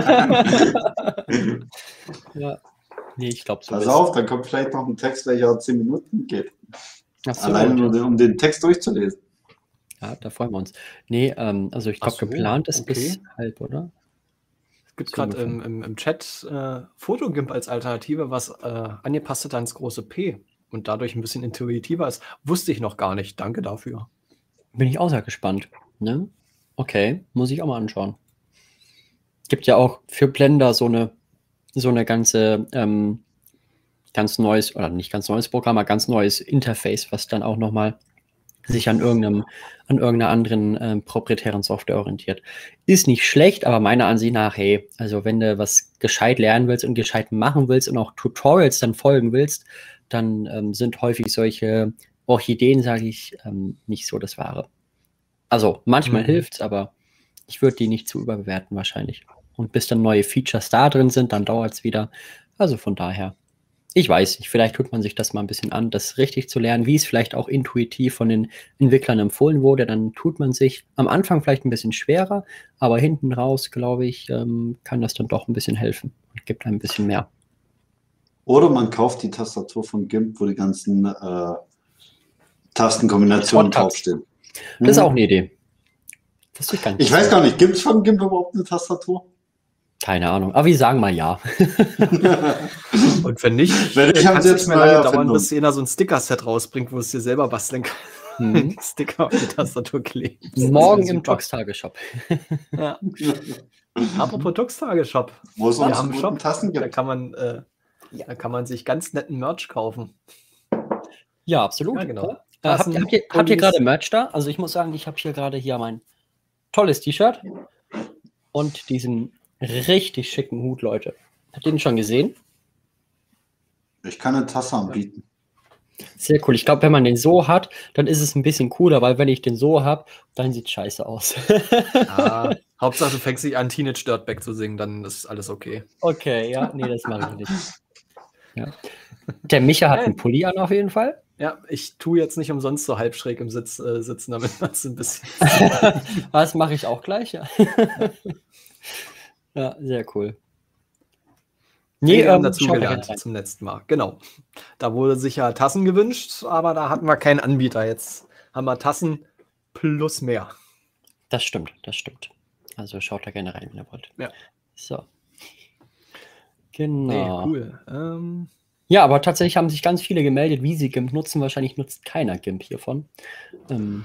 Ja. Nee, ich glaube so. Pass ist- auf, dann kommt vielleicht noch ein Text, welcher zehn Minuten geht. Ach so, Alleine nur, ja. den- um den Text durchzulesen. Ja, da freuen wir uns. Nee, ähm, also ich Ach glaube, so, geplant ist okay. bis halb, oder? Es gibt So gerade ungefähr. im, im, im Chat äh, Fotogimp als Alternative, was äh, angepasst hat ans große P und dadurch ein bisschen intuitiver ist. Wusste ich noch gar nicht. Danke dafür. Bin ich auch sehr gespannt. Ne? Okay, muss ich auch mal anschauen. Gibt ja auch für Blender so eine, so eine ganze, ähm, ganz neues, oder nicht ganz neues Programm, aber ganz neues Interface, was dann auch nochmal sich an irgendeinem, an irgendeiner anderen ähm, proprietären Software orientiert. Ist nicht schlecht, aber meiner Ansicht nach, hey, also wenn du was gescheit lernen willst und gescheit machen willst und auch Tutorials dann folgen willst, dann ähm, sind häufig solche Orchideen, sage ich, ähm, nicht so das Wahre. Also manchmal Mhm. hilft's, aber ich würde die nicht zu überbewerten wahrscheinlich. Und bis dann neue Features da drin sind, dann dauert es wieder. Also von daher, Ich weiß nicht, vielleicht tut man sich das mal ein bisschen an, das richtig zu lernen, wie es vielleicht auch intuitiv von den Entwicklern empfohlen wurde. Dann tut man sich am Anfang vielleicht ein bisschen schwerer, aber hinten raus, glaube ich, ähm, kann das dann doch ein bisschen helfen und gibt ein bisschen mehr. Oder man kauft die Tastatur von GIMP, wo die ganzen äh, Tastenkombinationen Shortcuts. draufstehen. Das ist Mhm. auch eine Idee. Wusste ich gar nicht. Ich weiß gar nicht, gibt es von GIMP überhaupt eine Tastatur? Keine Ahnung, aber wir sagen mal ja. Und wenn nicht, Wenn ich kann hab es jetzt nicht mehr neue lange dauern, Erfindung. bis einer so ein Sticker-Set rausbringt, wo es dir selber basteln kann. Mhm. Sticker auf die Tastatur kleben. Morgen im Super. Tox-Tage-Shop. Ja. Apropos Tux-Tage-Shop. Wo es Wir sonst haben einen guten Shop, Tasten da gibt. kann man, äh, da kann man sich ganz netten Merch kaufen. Ja, absolut. Ja, genau. Äh, habt, ihr, habt, ihr, habt ihr gerade Merch da? Also ich muss sagen, ich habe hier gerade hier mein tolles T-Shirt und diesen richtig schicken Hut, Leute. Habt ihr den schon gesehen? Ich kann eine Tasse anbieten. Sehr cool. Ich glaube, wenn man den so hat, dann ist es ein bisschen cooler, weil wenn ich den so habe, dann sieht es scheiße aus. Ah, Hauptsache, du fängst dich an, Teenage Dirtbag zu singen, dann ist alles okay. Okay, ja, nee, das mache ich nicht. Ja. Der Micha hat einen Pulli an auf jeden Fall. Ja, ich tue jetzt nicht umsonst so halb schräg im Sitz äh, sitzen, damit man es ein bisschen. Das mache ich auch gleich, ja. Ja, sehr cool. Nee, wir haben ähm, dazu schaut da gelernt gerne rein. zum letzten Mal. Genau. Da wurde sich ja Tassen gewünscht, aber da hatten wir keinen Anbieter. Jetzt haben wir Tassen plus mehr. Das stimmt, das stimmt. Also schaut da gerne rein, wenn ihr wollt. Ja. So. Nee, Genau. cool. Ähm, Ja, aber tatsächlich haben sich ganz viele gemeldet, wie sie GIMP nutzen. Wahrscheinlich nutzt keiner GIMP hiervon. Ähm,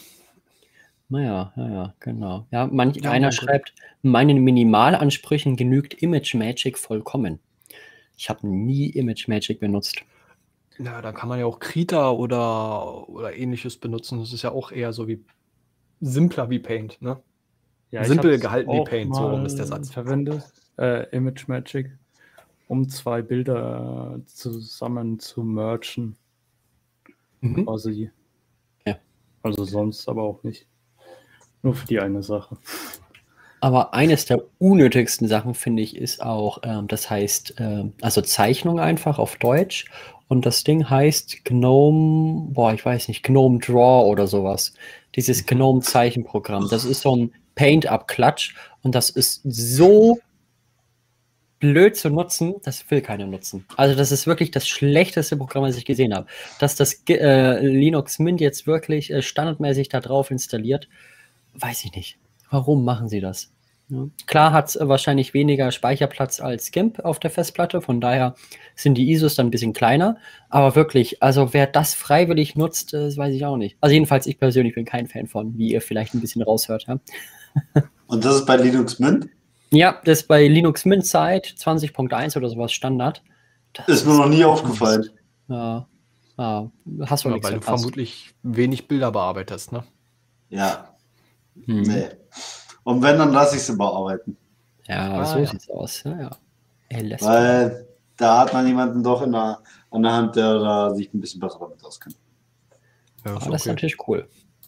naja, ja, ja, genau. Ja, manch, Ja, einer mein Gott. schreibt, meinen Minimalansprüchen genügt ImageMagick vollkommen. Ich habe nie ImageMagick benutzt. ja, da kann man ja auch Krita oder, oder ähnliches benutzen. Das ist ja auch eher so wie simpler wie Paint, ne? Ja, Simpel hab's gehalten wie auch Paint, so rum ist der mal Satz. verwendet, äh, ImageMagick, um zwei Bilder äh, zusammen zu mergen, Mhm. quasi. Ja. Also sonst aber auch nicht. Nur für die eine Sache. Aber eines der unnötigsten Sachen, finde ich, ist auch, ähm, das heißt, ähm, also Zeichnung einfach auf Deutsch. Und das Ding heißt Gnome, boah, ich weiß nicht, Gnome Draw oder sowas. Dieses Gnome-Zeichenprogramm. Das ist so ein Paint-Up-Klatsch. Und das ist so blöd zu nutzen, das will keiner nutzen. Also das ist wirklich das schlechteste Programm, was ich gesehen habe. Dass das G- äh, Linux Mint jetzt wirklich äh, standardmäßig da drauf installiert, weiß ich nicht. Warum machen sie das? Ja. Klar hat es wahrscheinlich weniger Speicherplatz als GIMP auf der Festplatte, von daher sind die I S Os dann ein bisschen kleiner. Aber wirklich, also wer das freiwillig nutzt, äh, das weiß ich auch nicht. Also jedenfalls, ich persönlich bin kein Fan von, wie ihr vielleicht ein bisschen raushört. Ja, Und das ist bei Linux Mint? ja, das ist bei Linux Mint Site zwanzig Punkt eins oder sowas Standard. Das Ist mir noch nie aufgefallen. Ja, ja, hast du Ja, nichts weil du verpasst. vermutlich wenig Bilder bearbeitest, ne? Ja, Hm. nee. Und wenn, dann lasse ich sie bearbeiten. Ja, Ah, so ja. sieht's aus. Ja, ja. Er lässt Weil da hat man jemanden doch in der, an der Hand, der da sich ein bisschen besser damit auskennt. Ja, Ah, ist das ist okay. natürlich cool.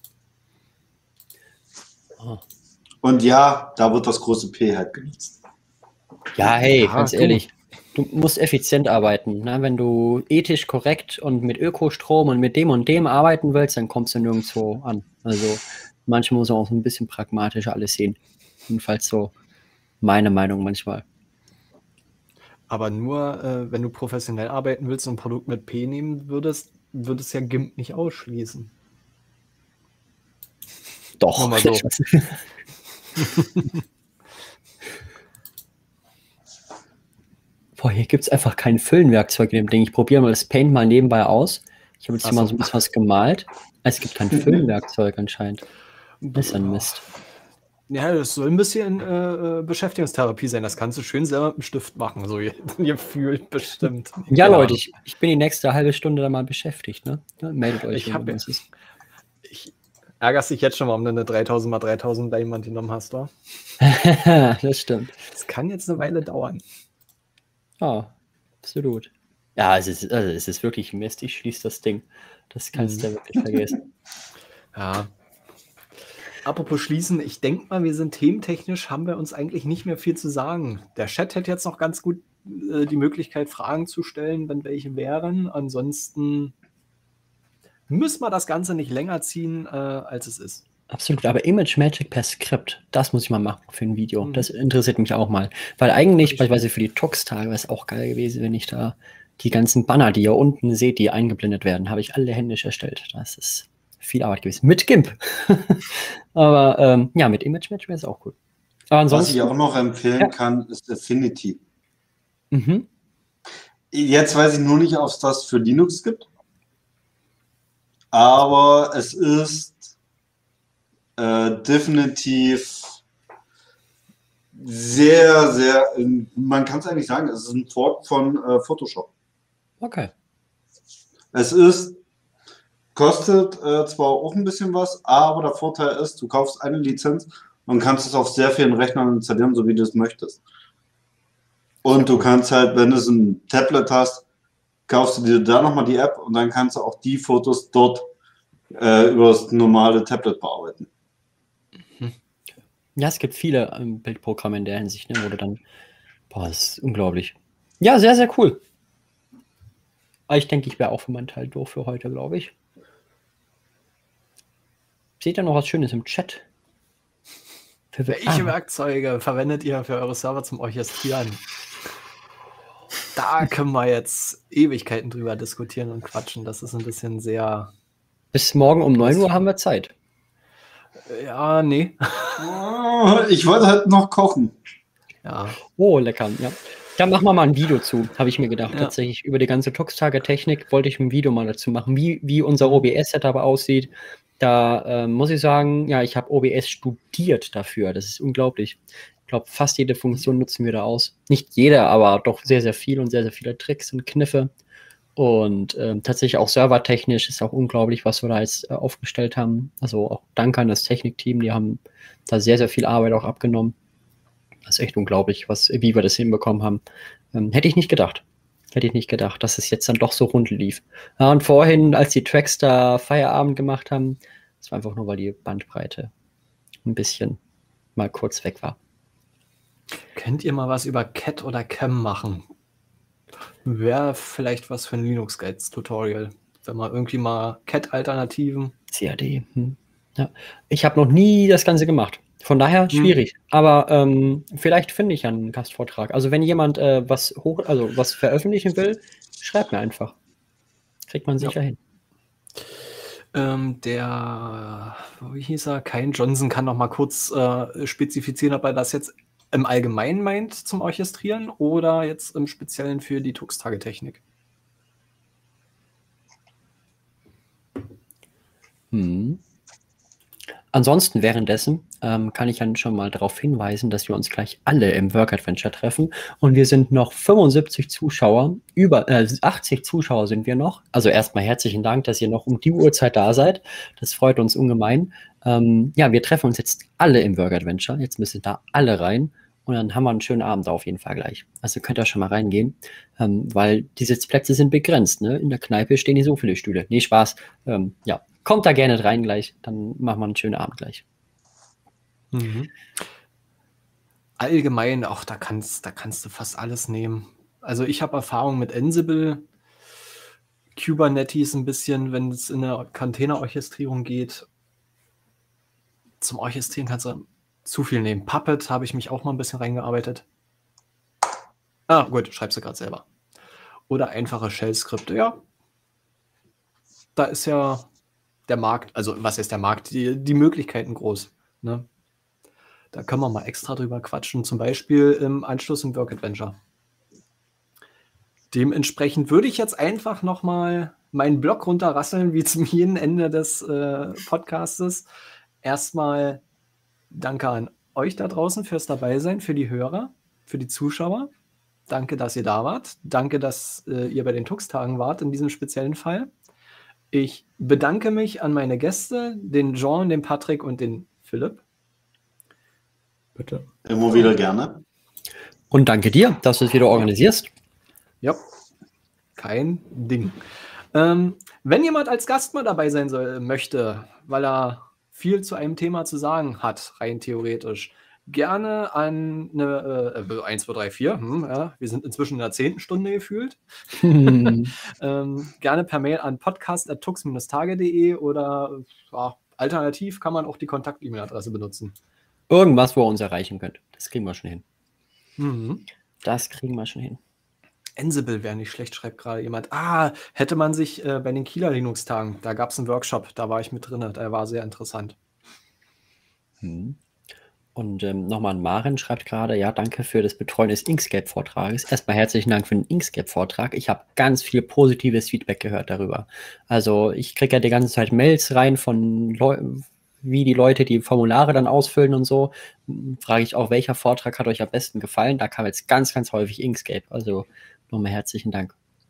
Ah. Und ja, da wird das große P halt genutzt. Ja, hey, Ja, ganz du. ehrlich, du musst effizient arbeiten. Ne? Wenn du ethisch korrekt und mit Ökostrom und mit dem und dem arbeiten willst, dann kommst du nirgendwo an. Also manchmal muss man auch so ein bisschen pragmatisch alles sehen. Jedenfalls so meine Meinung manchmal. Aber nur, äh, wenn du professionell arbeiten willst und ein Produkt mit P nehmen würdest, würde es ja GIMP nicht ausschließen. Doch. Nur mal so. Boah, hier gibt es einfach kein Füllenwerkzeug in dem Ding. Ich probiere mal das Paint mal nebenbei aus. Ich habe jetzt Ach hier mal so. so ein bisschen was gemalt. Es gibt kein Füllenwerkzeug anscheinend. Das ist ein Mist. Ja, das soll ein bisschen äh, äh, Beschäftigungstherapie sein. Das kannst du schön selber mit dem Stift machen. So, ihr, ihr fühlt bestimmt. Ja, Keine Leute, Ahnung. ich, ich bin die nächste halbe Stunde da mal beschäftigt. Ne? Ja, meldet euch, Ich wenn hab irgendwas ja- ist. Ich ärgerst dich jetzt schon, warum du eine dreitausend mal dreitausend da jemand genommen hast, wa? Das stimmt. Das kann jetzt eine Weile dauern. Ja, absolut. Ja, es ist, also es ist wirklich Mist. Ich schließe das Ding. Das kannst du ja wirklich vergessen. Ja. Apropos schließen, ich denke mal, wir sind thementechnisch, haben wir uns eigentlich nicht mehr viel zu sagen. Der Chat hätte jetzt noch ganz gut äh, die Möglichkeit, Fragen zu stellen, wenn welche wären. Ansonsten müssen wir das Ganze nicht länger ziehen, äh, als es ist. Absolut, aber Image Magic per Skript, das muss ich mal machen für ein Video. Mhm. Das interessiert mich auch mal. Weil eigentlich, beispielsweise für die Tux-Tage, wäre es auch geil gewesen, wenn ich da die ganzen Banner, die ihr unten seht, die eingeblendet werden, habe ich alle händisch erstellt. Das ist viel Arbeit gewesen. Mit GIMP. Aber ähm, ja, mit Image Magic wäre es auch cool. Aber Was ansonsten, ich auch noch empfehlen Ja. kann, ist Affinity. mhm. Jetzt weiß ich nur nicht, ob es das für Linux gibt. Aber es ist äh, definitiv sehr, sehr, ähm, man kann es eigentlich sagen, es ist ein Fork von äh, Photoshop. Okay. Es ist, kostet äh, zwar auch ein bisschen was, aber der Vorteil ist, du kaufst eine Lizenz und kannst es auf sehr vielen Rechnern installieren, so wie du es möchtest. Und du kannst halt, wenn du so ein Tablet hast, kaufst du dir da nochmal die App und dann kannst du auch die Fotos dort äh, über das normale Tablet bearbeiten. Ja, es gibt viele ähm, Bildprogramme in der Hinsicht, ne, wo du dann, boah, das ist unglaublich. Ja, sehr, sehr cool. Aber ich denke, ich wäre auch für meinen Teil durch für heute, glaube ich. Seht ihr noch was Schönes im Chat? Für Welche ah, Werkzeuge verwendet ihr für eure Server zum Orchestrieren? Da können wir jetzt Ewigkeiten drüber diskutieren und quatschen. Das ist ein bisschen sehr. bis morgen um neun Uhr haben wir Zeit. Ja, nee. Oh, ich wollte halt noch kochen. Ja. Oh, lecker. Ja. Da machen wir mal ein Video zu, habe ich mir gedacht. Ja. Tatsächlich über die ganze Tux-Tage-Technik wollte ich ein Video mal dazu machen, wie, wie unser O B S-Setup aussieht. Da äh, muss ich sagen, ja, ich habe O B S studiert dafür. Das ist unglaublich. Ich glaube, fast jede Funktion nutzen wir da aus. Nicht jeder, aber doch sehr, sehr viel und sehr, sehr viele Tricks und Kniffe. Und ähm, tatsächlich auch servertechnisch ist auch unglaublich, was wir da jetzt äh, aufgestellt haben. Also auch danke an das Technikteam, die haben da sehr, sehr viel Arbeit auch abgenommen. Das ist echt unglaublich, was, wie wir das hinbekommen haben. Ähm, hätte ich nicht gedacht. Hätte ich nicht gedacht, dass es jetzt dann doch so rund lief. Ja, und vorhin, als die Tracks da Feierabend gemacht haben, das war einfach nur, weil die Bandbreite ein bisschen mal kurz weg war. Könnt ihr mal was über Cat oder Cam machen? Wäre vielleicht was für ein Linux Guides Tutorial. Wenn man irgendwie mal Cat-Alternativen. C A D. Hm. Ja. Ich habe noch nie das Ganze gemacht. Von daher schwierig. Hm. Aber ähm, vielleicht finde ich einen Gastvortrag. Also wenn jemand äh, was hoch, also was veröffentlichen will, schreibt mir einfach. Kriegt man sicher ja. hin. Ähm, der, wie hieß er? Kein Johnson kann noch mal kurz äh, spezifizieren, ob er das jetzt im Allgemeinen meint zum Orchestrieren oder jetzt im Speziellen für die Tux-Tage-Technik. Hm. Ansonsten währenddessen ähm, kann ich dann schon mal darauf hinweisen, dass wir uns gleich alle im Work Adventure treffen. Und wir sind noch fünfundsiebzig Zuschauer, über äh, achtzig Zuschauer sind wir noch. Also erstmal herzlichen Dank, dass ihr noch um die Uhrzeit da seid. Das freut uns ungemein. Ähm, ja, wir treffen uns jetzt alle im Work Adventure. Jetzt müssen da alle rein. Und dann haben wir einen schönen Abend auf jeden Fall gleich. Also könnt ihr schon mal reingehen, ähm, weil die Sitzplätze sind begrenzt. Ne? In der Kneipe stehen nicht so viele Stühle. Nee, Spaß. Ähm, ja, kommt da gerne rein gleich. Dann machen wir einen schönen Abend gleich. Mhm. Allgemein, auch da kannst, da kannst du fast alles nehmen. Also ich habe Erfahrung mit Ansible, Kubernetes ein bisschen, wenn es in eine Containerorchestrierung geht. Zum Orchestrieren kannst du zu viel nehmen. Puppet habe ich mich auch mal ein bisschen reingearbeitet. Ah, gut, schreibst du gerade selber. Oder einfache Shell-Skripte, ja. Da ist ja der Markt, also was ist der Markt? Die, die Möglichkeiten groß. Ne? Da können wir mal extra drüber quatschen, zum Beispiel im Anschluss im Work Adventure. Dementsprechend würde ich jetzt einfach nochmal meinen Blog runterrasseln, wie zum jeden Ende des äh, Podcastes. Erstmal danke an euch da draußen fürs Dabeisein, für die Hörer, für die Zuschauer. Danke, dass ihr da wart. Danke, dass äh, ihr bei den Tux-Tagen wart, in diesem speziellen Fall. Ich bedanke mich an meine Gäste, den Jean, den Patrick und den Philipp. Bitte. Immer wieder gerne. Und danke dir, dass du es wieder organisierst. Ja, kein Ding. Ähm, wenn jemand als Gast mal dabei sein soll, möchte, weil er viel zu einem Thema zu sagen hat, rein theoretisch, gerne an eine äh, eins, zwei, drei, vier. Hm, ja, wir sind inzwischen in der zehnten Stunde gefühlt. ähm, gerne per Mail an podcast at tux tage punkt de oder ja, alternativ kann man auch die Kontakt-E-Mail-Adresse benutzen. Irgendwas, wo ihr uns erreichen könnt. Das kriegen wir schon hin. Mhm. Das kriegen wir schon hin. Ansible wäre nicht schlecht, schreibt gerade jemand. Ah, hätte man sich äh, bei den Kieler Linux-Tagen, da gab es einen Workshop, da war ich mit drin, der war sehr interessant. Hm. Und ähm, nochmal, Maren schreibt gerade, ja, danke für das Betreuen des Inkscape-Vortrages. Erstmal herzlichen Dank für den Inkscape-Vortrag. Ich habe ganz viel positives Feedback gehört darüber. Also ich kriege ja die ganze Zeit Mails rein von Leuten, wie die Leute die Formulare dann ausfüllen und so. Frage ich auch, welcher Vortrag hat euch am besten gefallen? Da kam jetzt ganz, ganz häufig Inkscape. Also nochmal herzlichen Dank.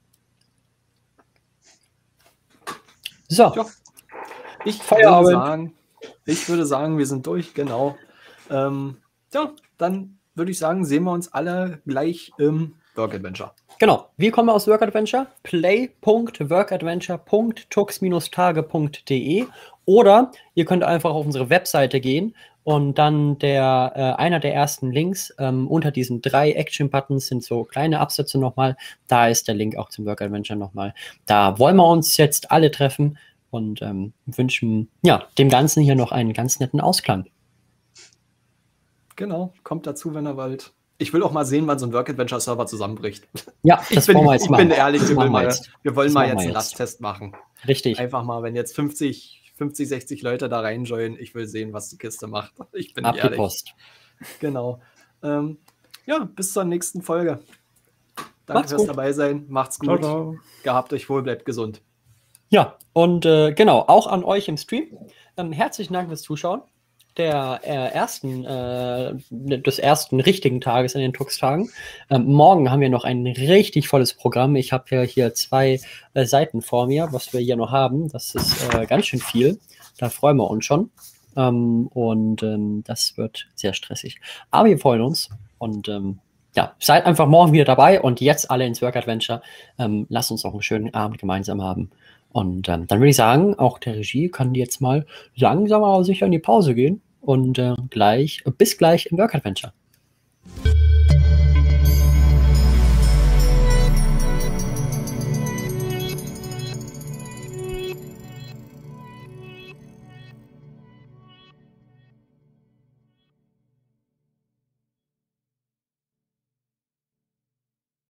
So. Ja. Ich, Feierabend. würde sagen, ich würde sagen, wir sind durch, genau. Ähm, ja, dann würde ich sagen, sehen wir uns alle gleich im Work Adventure. Genau, wir kommen aus Work Adventure, play punkt workadventure punkt tux tage punkt de oder ihr könnt einfach auf unsere Webseite gehen und dann der äh, einer der ersten Links ähm, unter diesen drei Action-Buttons sind so kleine Absätze nochmal. Da ist der Link auch zum Work Adventure nochmal. Da wollen wir uns jetzt alle treffen und ähm, wünschen ja, dem Ganzen hier noch einen ganz netten Ausklang. Genau, kommt dazu, wenn ihr wollt. Ich will auch mal sehen, wann so ein Work-Adventure-Server zusammenbricht. Ja, ich das bin, wollen wir jetzt ich machen. bin ehrlich, Das wir, machen will wir mal, jetzt. wir wollen Das mal machen jetzt wir einen jetzt. Lasttest machen. Richtig. Einfach mal, wenn jetzt fünfzig, fünfzig, sechzig Leute da reinjoinen, ich will sehen, was die Kiste macht. Ich bin Ab die ehrlich. Post. Genau. Ähm, ja, bis zur nächsten Folge. Danke Macht's fürs gut. dabei sein. Macht's Ciao, gut. ciao. Gehabt euch wohl, bleibt gesund. Ja, und äh, genau, auch an euch im Stream. Ähm, herzlichen Dank fürs Zuschauen. Der äh, ersten, äh, des ersten richtigen Tages in den Tux-Tagen. Ähm, morgen haben wir noch ein richtig volles Programm. Ich habe ja hier zwei äh, Seiten vor mir, was wir hier noch haben. Das ist äh, ganz schön viel. Da freuen wir uns schon. Ähm, und ähm, das wird sehr stressig. Aber wir freuen uns. Und ähm, ja, seid einfach morgen wieder dabei und jetzt alle ins Work Adventure. Ähm, lasst uns auch einen schönen Abend gemeinsam haben. Und ähm, dann würde ich sagen, auch der Regie kann jetzt mal langsam aber sicher in die Pause gehen und äh, gleich, bis gleich im Work Adventure.